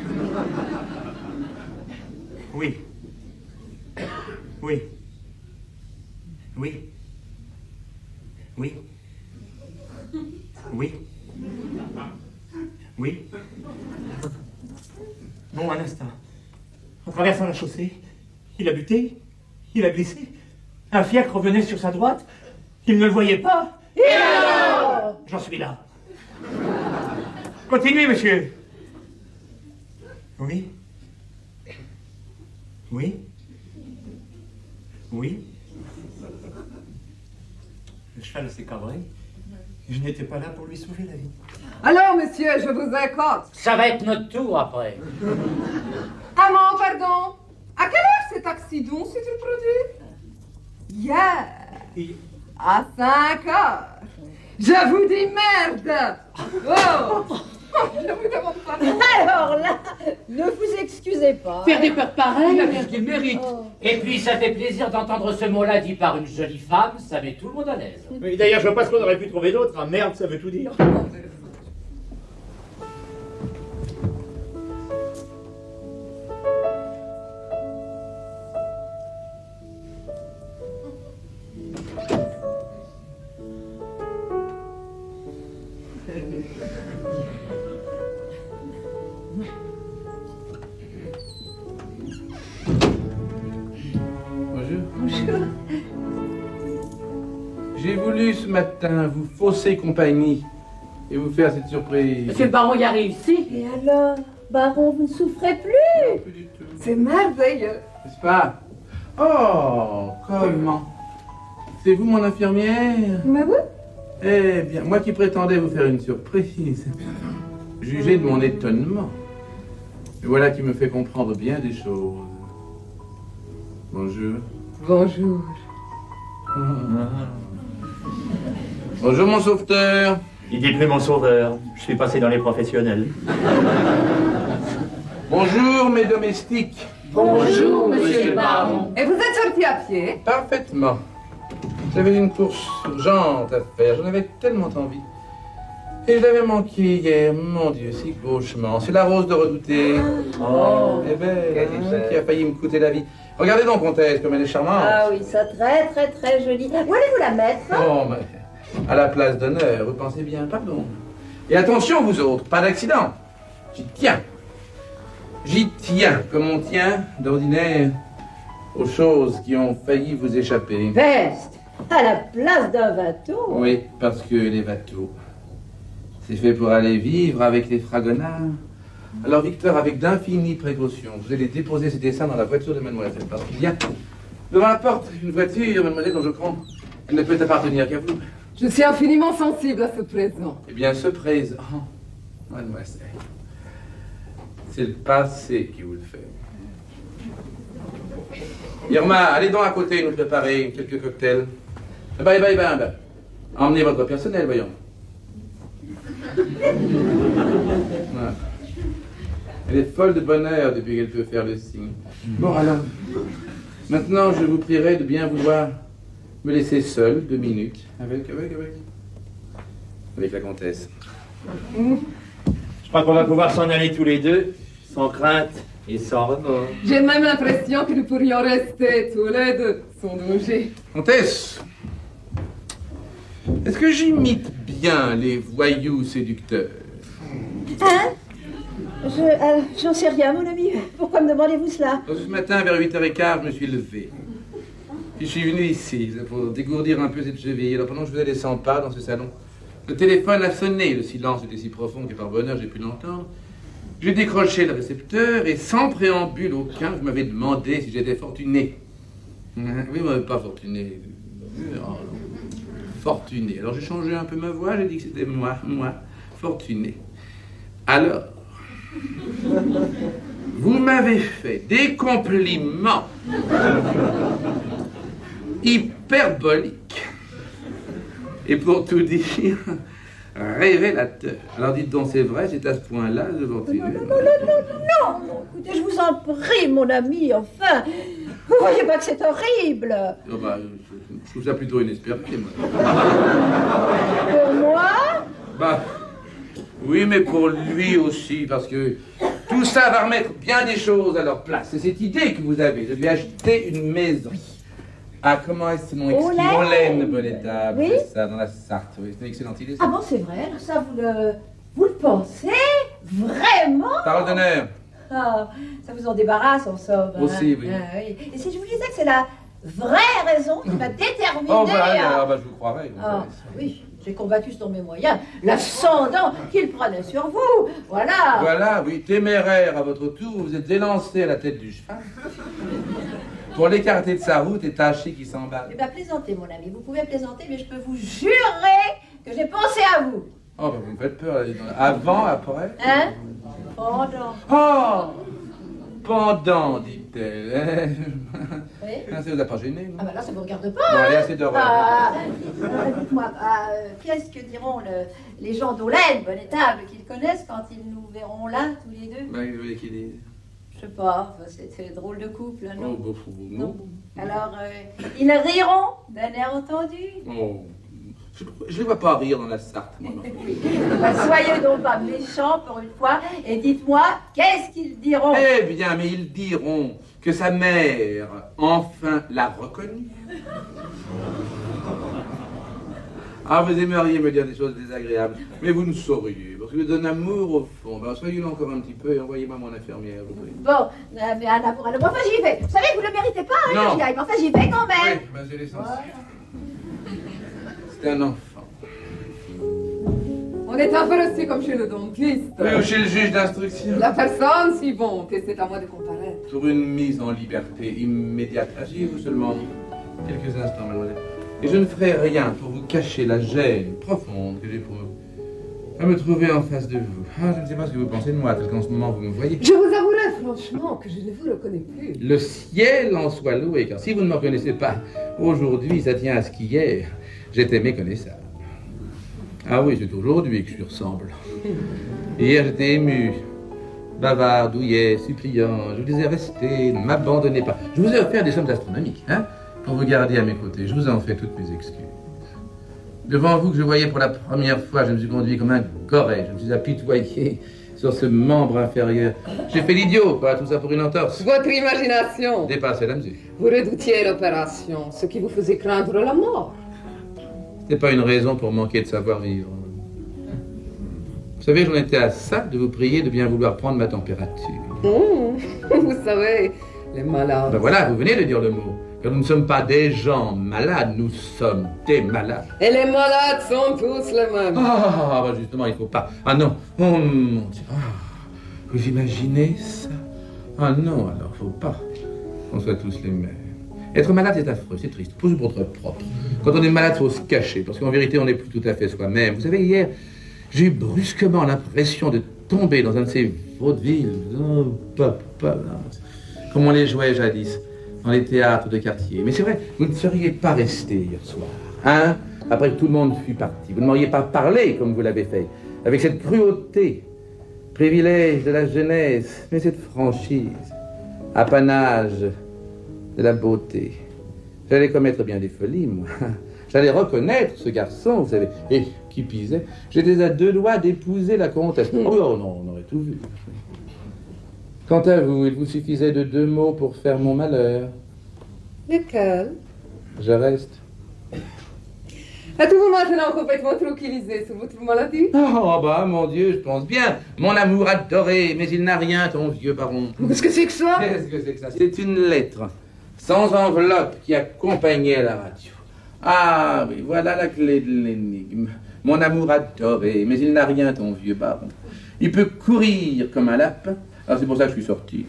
Oui. Oui. Oui. Oui. Oui. Oui. Bon, un instant. En traversant la chaussée, il a buté, il a glissé. Un fiacre revenait sur sa droite, il ne le voyait pas. Et alors? J'en suis là. Continuez, monsieur. Oui. Oui. Oui. Le cheval s'est cabré. Je n'étais pas là pour lui sauver la vie. Alors, monsieur, je vous écoute. Ça va être notre tour après. Amand, pardon. À quelle heure cet accident s'est-il produit? Hier. À 5 heures. Je vous dis merde. Oh. Je vous demande pardon. Alors là, ne vous excusez pas. Faire des peurs pareilles. Il a bien ce qu'il mérite. Et puis, ça fait plaisir d'entendre ce mot-là dit par une jolie femme. Ça met tout le monde à l'aise. Oui, d'ailleurs, je vois pas ce qu'on aurait pu trouver d'autre. Ah merde, ça veut tout dire. Bonjour. J'ai voulu ce matin vous fausser compagnie et vous faire cette surprise. Monsieur le baron y a réussi. Et alors, baron, vous ne souffrez plus? Plus du tout. C'est merveilleux. N'est-ce pas? Oh, comment? C'est vous mon infirmière? Mais oui. Eh bien, moi qui prétendais vous faire une surprise, jugez de mon étonnement. Et voilà qui me fait comprendre bien des choses. Bonjour. Bonjour. Bonjour mon sauveteur. Il dit plus mon sauveur. Je suis passé dans les professionnels. Bonjour mes domestiques. Bonjour, monsieur le baron. Et vous êtes sorti à pied? Parfaitement. J'avais une course urgente à faire. J'en avais tellement envie. Et je l'avais manqué hier. Mon Dieu, si gauchement. C'est la rose de redouter. Oh. Eh ben, qui a failli me coûter la vie. Regardez donc, comtesse, comme elle est charmante. Ah oui, ça très très très joli. Où allez-vous la mettre? Oh, mais à la place d'honneur, vous pensez bien, pardon. Et attention, vous autres, pas d'accident. J'y tiens. J'y tiens, comme on tient, d'ordinaire, aux choses qui ont failli vous échapper. Peste! À la place d'un bateau? Oui, parce que les bateaux, c'est fait pour aller vivre avec les fragonards. Alors, Victor, avec d'infinies précautions, vous allez déposer ces dessins dans la voiture de mademoiselle, parce qu'il y a devant la porte une voiture, mademoiselle, dont je crois qu'elle ne peut appartenir qu'à vous. Je suis infiniment sensible à ce présent. Eh bien, ce présent, mademoiselle, c'est le passé qui vous le fait. Irma, allez donc à côté nous préparer quelques cocktails. Emmenez votre personnel, voyons. Voilà. Elle est folle de bonheur depuis qu'elle peut faire le signe. Bon, alors, maintenant, je vous prierai de bien vouloir me laisser seul 2 minutes avec la comtesse. Je crois qu'on va pouvoir s'en aller tous les deux, sans crainte et sans remords. J'ai même l'impression que nous pourrions rester tous les deux sans danger. Comtesse, est-ce que j'imite bien les voyous séducteurs? Hein? J'en sais rien, mon ami. Pourquoi me demandez-vous cela? Ce matin, vers 8h15, je me suis levé. Puis je suis venu ici pour dégourdir un peu cette cheville. Alors pendant que je faisais les 100 pas dans ce salon, le téléphone a sonné. Le silence était si profond que par bonheur j'ai pu l'entendre. J'ai décroché le récepteur et sans préambule aucun, vous m'avez demandé si j'étais fortuné. Oui, mais pas fortuné. Fortuné. Alors j'ai changé un peu ma voix, j'ai dit que c'était moi, fortuné. Alors, vous m'avez fait des compliments hyperboliques et pour tout dire, révélateur. Alors dites donc, c'est vrai, c'est à ce point-là, je vous Non, écoutez, je vous en prie, mon ami, enfin. Vous voyez pas que c'est horrible? Oh bah, je trouve ça plutôt inespéré, moi. Pour moi? Bah, oui, mais pour lui aussi, parce que tout ça va remettre bien des choses à leur place. C'est cette idée que vous avez de lui acheter une maison. Ah, comment est-ce ce nom exquis? Olaine, Bonetta. Oui. C'est ça, dans la Sarthe. Oui, c'est une excellente idée. Ça. Ah bon, c'est vrai? Alors ça, vous le pensez? Vraiment? Parole d'honneur. Ah, ça vous en débarrasse, en somme. Hein? Aussi, oui. Ah, oui. Et si je vous disais que c'est la vraie raison qui m'a déterminée Oh, bah, à... alors, bah, je vous croirais. Ah, oui, j'ai combattu sur mes moyens l'ascendant qu'il prenait sur vous. Voilà. Voilà, oui, téméraire à votre tour, vous êtes élancé à la tête du cheval pour l'écarter de sa route et tâcher qu'il s'emballe. Eh bien, plaisantez, mon ami. Vous pouvez plaisanter, mais je peux vous jurer que j'ai pensé à vous. Oh, bah, vous me faites peur. Là, dis donc. Avant, après? Hein? Pendant. Oh! Pendant, dit-elle. Oui? Ça vous a pas gêné, non? Ah bah là, ça vous regarde pas. Bon, hein? allez, assez d'horreur. Dites-moi, qu'est-ce que diront les gens d'Olène, bonne étable, qu'ils connaissent quand ils nous verront là, tous les deux? Bah, vous voulez qu'ils disent? Je sais pas, enfin, c'est drôle de couple, hein, non? Oh, bah, non. Alors, ils riront d'un air entendu. Oh. Je ne vois pas rire dans la Sarthe, moi. Non. Bah, soyez donc pas méchants pour une fois et dites-moi, qu'est-ce qu'ils diront? Eh bien, mais ils diront que sa mère, enfin, l'a reconnu. Ah, vous aimeriez me dire des choses désagréables, mais vous ne sauriez, parce que vous êtes un amour au fond. Ben, soyez-le encore un petit peu et envoyez-moi mon infirmière. Vous voyez. Bon, mais un amour, enfin j'y vais. Vous savez, vous ne le méritez pas, hein, Non. que j'y aille, mais enfin j'y vais quand même. Oui, ben, c'est l'essentiel. C'est un enfant. On est un peu resté comme chez le dentiste. Oui, ou chez le juge d'instruction. La personne si bon que c'est à moi de comparaître. Pour une mise en liberté immédiate. Agissez-vous seulement quelques instants, mademoiselle. Et je ne ferai rien pour vous cacher la gêne profonde que j'éprouve à me trouver en face de vous. Ah, je ne sais pas ce que vous pensez de moi, tel qu'en ce moment vous me voyez. Je vous avouerai franchement que je ne vous reconnais plus. Le ciel en soit loué, car si vous ne me reconnaissez pas aujourd'hui, ça tient à ce qu'hier, j'étais méconnaissable. Ah oui, c'est aujourd'hui que je lui ressemble. Hier, j'étais ému, bavard, douillet, suppliant. Je vous disais, restez, ne m'abandonnez pas. Je vous ai offert des sommes astronomiques, hein, pour vous garder à mes côtés. Je vous en fais toutes mes excuses. Devant vous, que je voyais pour la première fois, je me suis conduit comme un goré. Je me suis apitoyé sur ce membre inférieur. J'ai fait l'idiot, quoi, tout ça pour une entorse. Votre imagination. Dépassez la mesure. Vous redoutiez l'opération, ce qui vous faisait craindre la mort. Ce n'est pas une raison pour manquer de savoir-vivre. Vous savez, j'en étais à ça de vous prier de bien vouloir prendre ma température. Vous savez, les malades. Ben voilà, vous venez de dire le mot. Car nous ne sommes pas des gens malades, nous sommes des malades. Et les malades sont tous les mêmes. Ah, ben justement, il ne faut pas. Ah non, oh mon Dieu. Ah, vous imaginez ça? Ah non, alors, faut pas qu'on soit tous les mêmes. Être malade, c'est affreux, c'est triste, pour votre propre. Quand on est malade, il faut se cacher, parce qu'en vérité, on n'est plus tout à fait soi-même. Vous savez, hier, j'ai eu brusquement l'impression de tomber dans un de ces vaudevilles. Oh, papa, comme on les jouait jadis, dans les théâtres de quartier. Mais c'est vrai, vous ne seriez pas resté hier soir, hein, après que tout le monde fût parti. Vous ne m'auriez pas parlé comme vous l'avez fait, avec cette cruauté, privilège de la jeunesse, mais cette franchise, apanage de la beauté. J'allais commettre bien des folies, moi. J'allais reconnaître ce garçon, vous savez. Et qui pisait, j'étais à 2 doigts d'épouser la comtesse. Oh non, on aurait tout vu. Quant à vous, il vous suffisait de 2 mots pour faire mon malheur. Lesquels? Je reste. Êtes-vous maintenant complètement tranquillisé sur votre maladie? Oh bah, mon Dieu, je pense bien. Mon amour adoré, mais il n'a rien, ton vieux baron. Qu'est-ce que c'est que ça? Qu'est-ce que c'est que ça? C'est une lettre, sans enveloppe, qui accompagnait la radio. Ah oui, voilà la clé de l'énigme. Mon amour adoré, mais il n'a rien, ton vieux baron. Il peut courir comme un lapin. Alors c'est pour ça que je suis sorti.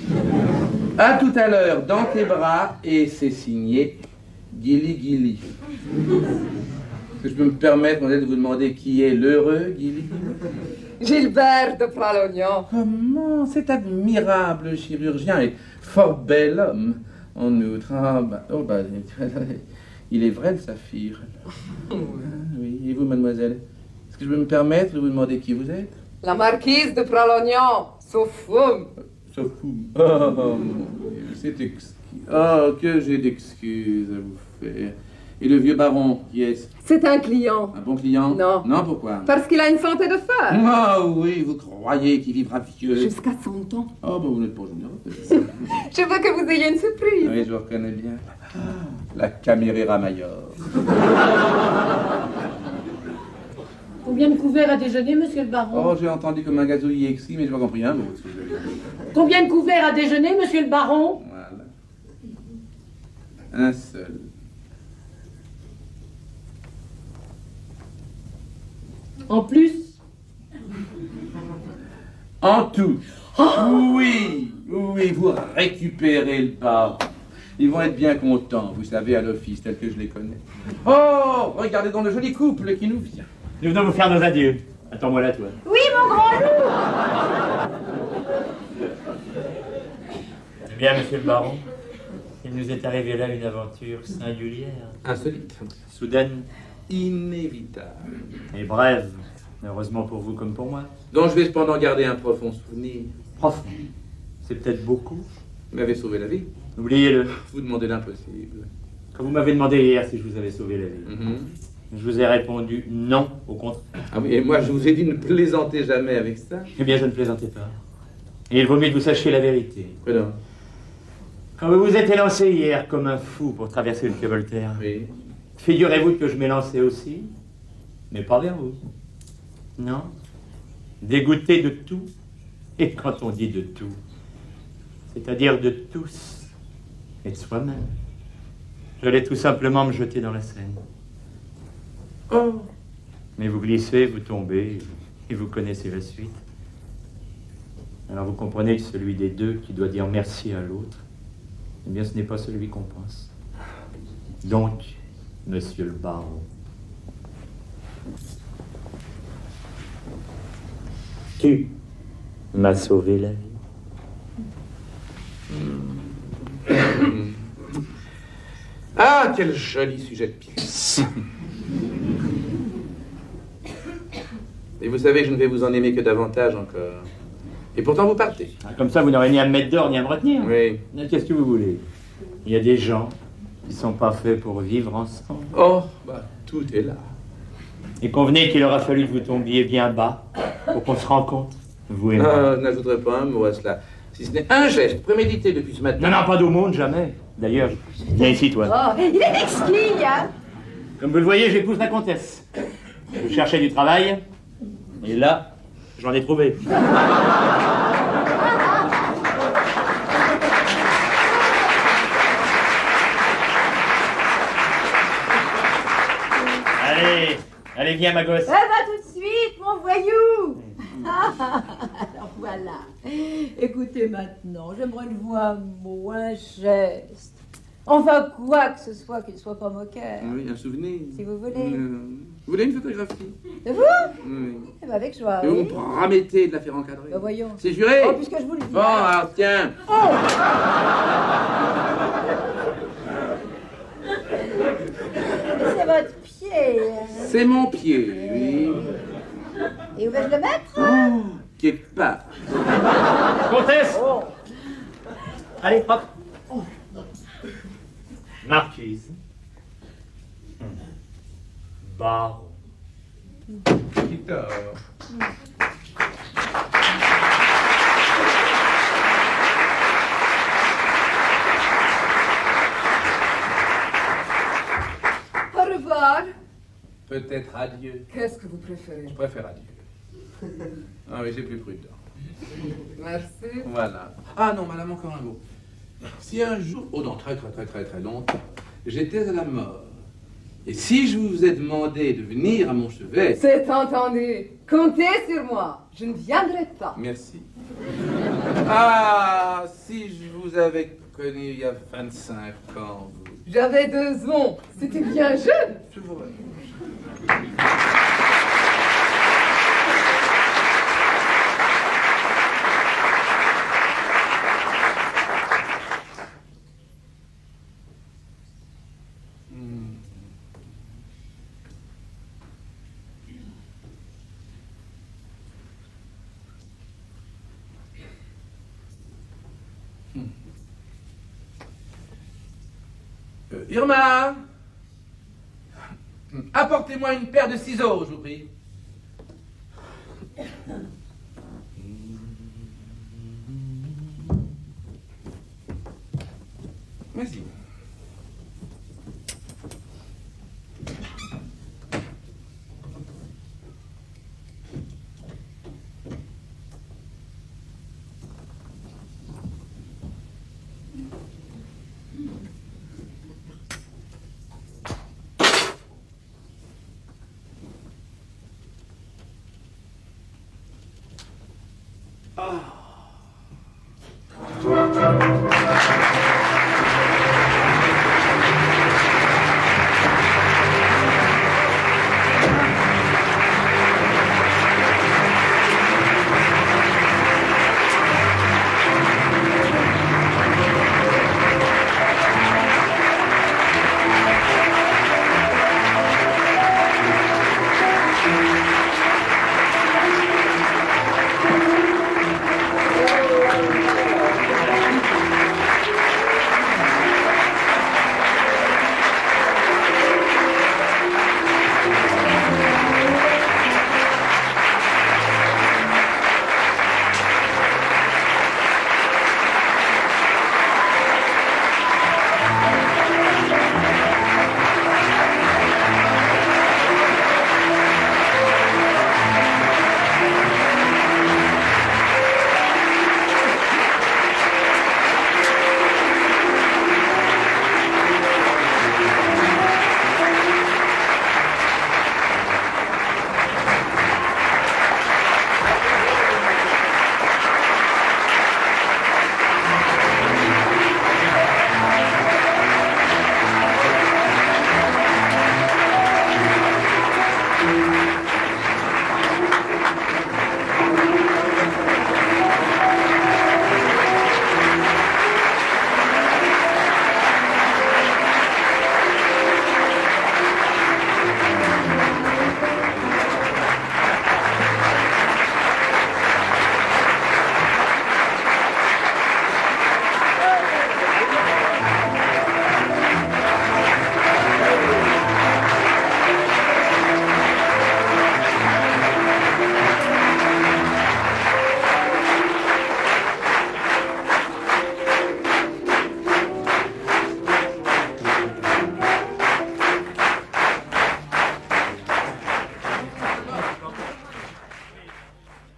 À tout à l'heure, dans tes bras, et c'est signé Gilly Gilly. Est-ce que je peux me permettre, de vous demander qui est l'heureux Gilly Gilly? Gilbert de Pralognan. Comment? Cet admirable chirurgien et fort bel homme, en outre. Ah, bah, oh, bah, il est vrai le saphir. Oui, et vous, mademoiselle? Est-ce que je peux me permettre de vous demander qui vous êtes? La marquise de Pralognan, Sophum. Sophum. Oh, mon Dieu, c'est exquis. Oh, que j'ai d'excuses à vous faire. Et le vieux baron, qui est-ce? C'est un client. Un bon client? Non. Non, pourquoi? Parce qu'il a une santé de fer. Ah oui, vous croyez qu'il vivra vieux? Jusqu'à 100 ans. Oh, bah vous n'êtes pas généreux. Je veux que vous ayez une surprise. Oui, je vous reconnais bien. La Camerera Mayor. Combien de couverts à déjeuner, monsieur le baron? Oh, j'ai entendu comme un gazouillis exquis, mais je n'ai pas compris un mot. Combien de couverts à déjeuner, monsieur le baron? Voilà. Un seul. En plus? En tout. Oui, oui, vous récupérez le baron. Ils vont être bien contents, vous savez, à l'office, tel que je les connais. Oh, regardez donc le joli couple qui nous vient. Nous venons vous faire nos adieux. Attends-moi là, toi. Oui, mon grand loup. Eh bien, monsieur le baron, il nous est arrivé là une aventure singulière. Insolite. Soudaine. Inévitable. Et brève. Heureusement pour vous comme pour moi. Dont je vais cependant garder un profond souvenir. Profond. C'est peut-être beaucoup. Vous m'avez sauvé la vie. Oubliez-le. Vous demandez l'impossible. Quand vous m'avez demandé hier si je vous avais sauvé la vie, je vous ai répondu non, au contraire. Ah oui, et moi je vous ai dit ne plaisantez jamais avec ça. Eh bien, je ne plaisantais pas. Et il vaut mieux que vous sachiez la vérité. Oui, non. Quand vous vous êtes élancé hier comme un fou pour traverser le quai Voltaire, Oui. figurez-vous que je m'ai lancé aussi, mais pas vers vous. Non. Dégoûté de tout, et quand on dit de tout, c'est-à-dire de tous et de soi-même, j'allais tout simplement me jeter dans la Seine. Oh. Mais vous glissez, vous tombez, et vous connaissez la suite. Alors vous comprenez que celui des deux qui doit dire merci à l'autre, eh bien ce n'est pas celui qu'on pense. Donc, monsieur le baron, tu m'as sauvé la vie. Ah, quel joli sujet de pièce. Et vous savez que je ne vais vous en aimer que davantage encore. Et pourtant vous partez. Ah, comme ça, vous n'aurez ni à me mettre dehors, ni à me retenir. Oui. Qu'est-ce que vous voulez? Il y a des gens qui ne sont pas faits pour vivre ensemble. Oh, bah, tout est là. Et convenez qu'il aura fallu que vous tombiez bien bas pour qu'on se rencontre, vous et moi. N'ajouterai pas un mot à cela. Si ce n'est un geste prémédité depuis ce matin. Non, non, pas d'au monde, jamais. D'ailleurs, viens ici, toi. Oh, il est exquis, hein. Comme vous le voyez, j'épouse la comtesse. Je cherchais du travail, et là, j'en ai trouvé. Allez, allez, viens, ma gosse. Eh ben, tout de suite, mon voyou. Alors voilà. Écoutez maintenant, j'aimerais une voix, un mot, un geste. Enfin, quoi que ce soit, qu'il ne soit pas moqueur. Oui, un souvenir. Si vous voulez. Vous voulez une photographie? De vous? Oui. Eh ben, avec joie. Et vous Oui. me promettez de la faire encadrer? Ben, voyons. C'est juré? Oh, puisque je vous le dis. Bon, alors tiens. Oh. C'est votre pied. Hein. C'est mon pied, oui. Et où vais-je le mettre? Oh, quelque part. Comtesse! Oh. Allez, hop. Marquise. Baron. Victor. Au revoir. Peut-être adieu. Qu'est-ce que vous préférez? Je préfère adieu. Ah oui, c'est plus prudent. Merci. Voilà. Ah non, madame, encore un mot. Si un jour, oh non, très longtemps, j'étais à la mort, et si je vous ai demandé de venir à mon chevet... C'est entendu. Comptez sur moi. Je ne viendrai pas. Merci. Ah, si je vous avais connu il y a 25 ans, vous... J'avais 2 ans. C'était bien jeune. C'est vrai. Irma, apportez-moi une paire de ciseaux, je vous prie. Merci. Ah.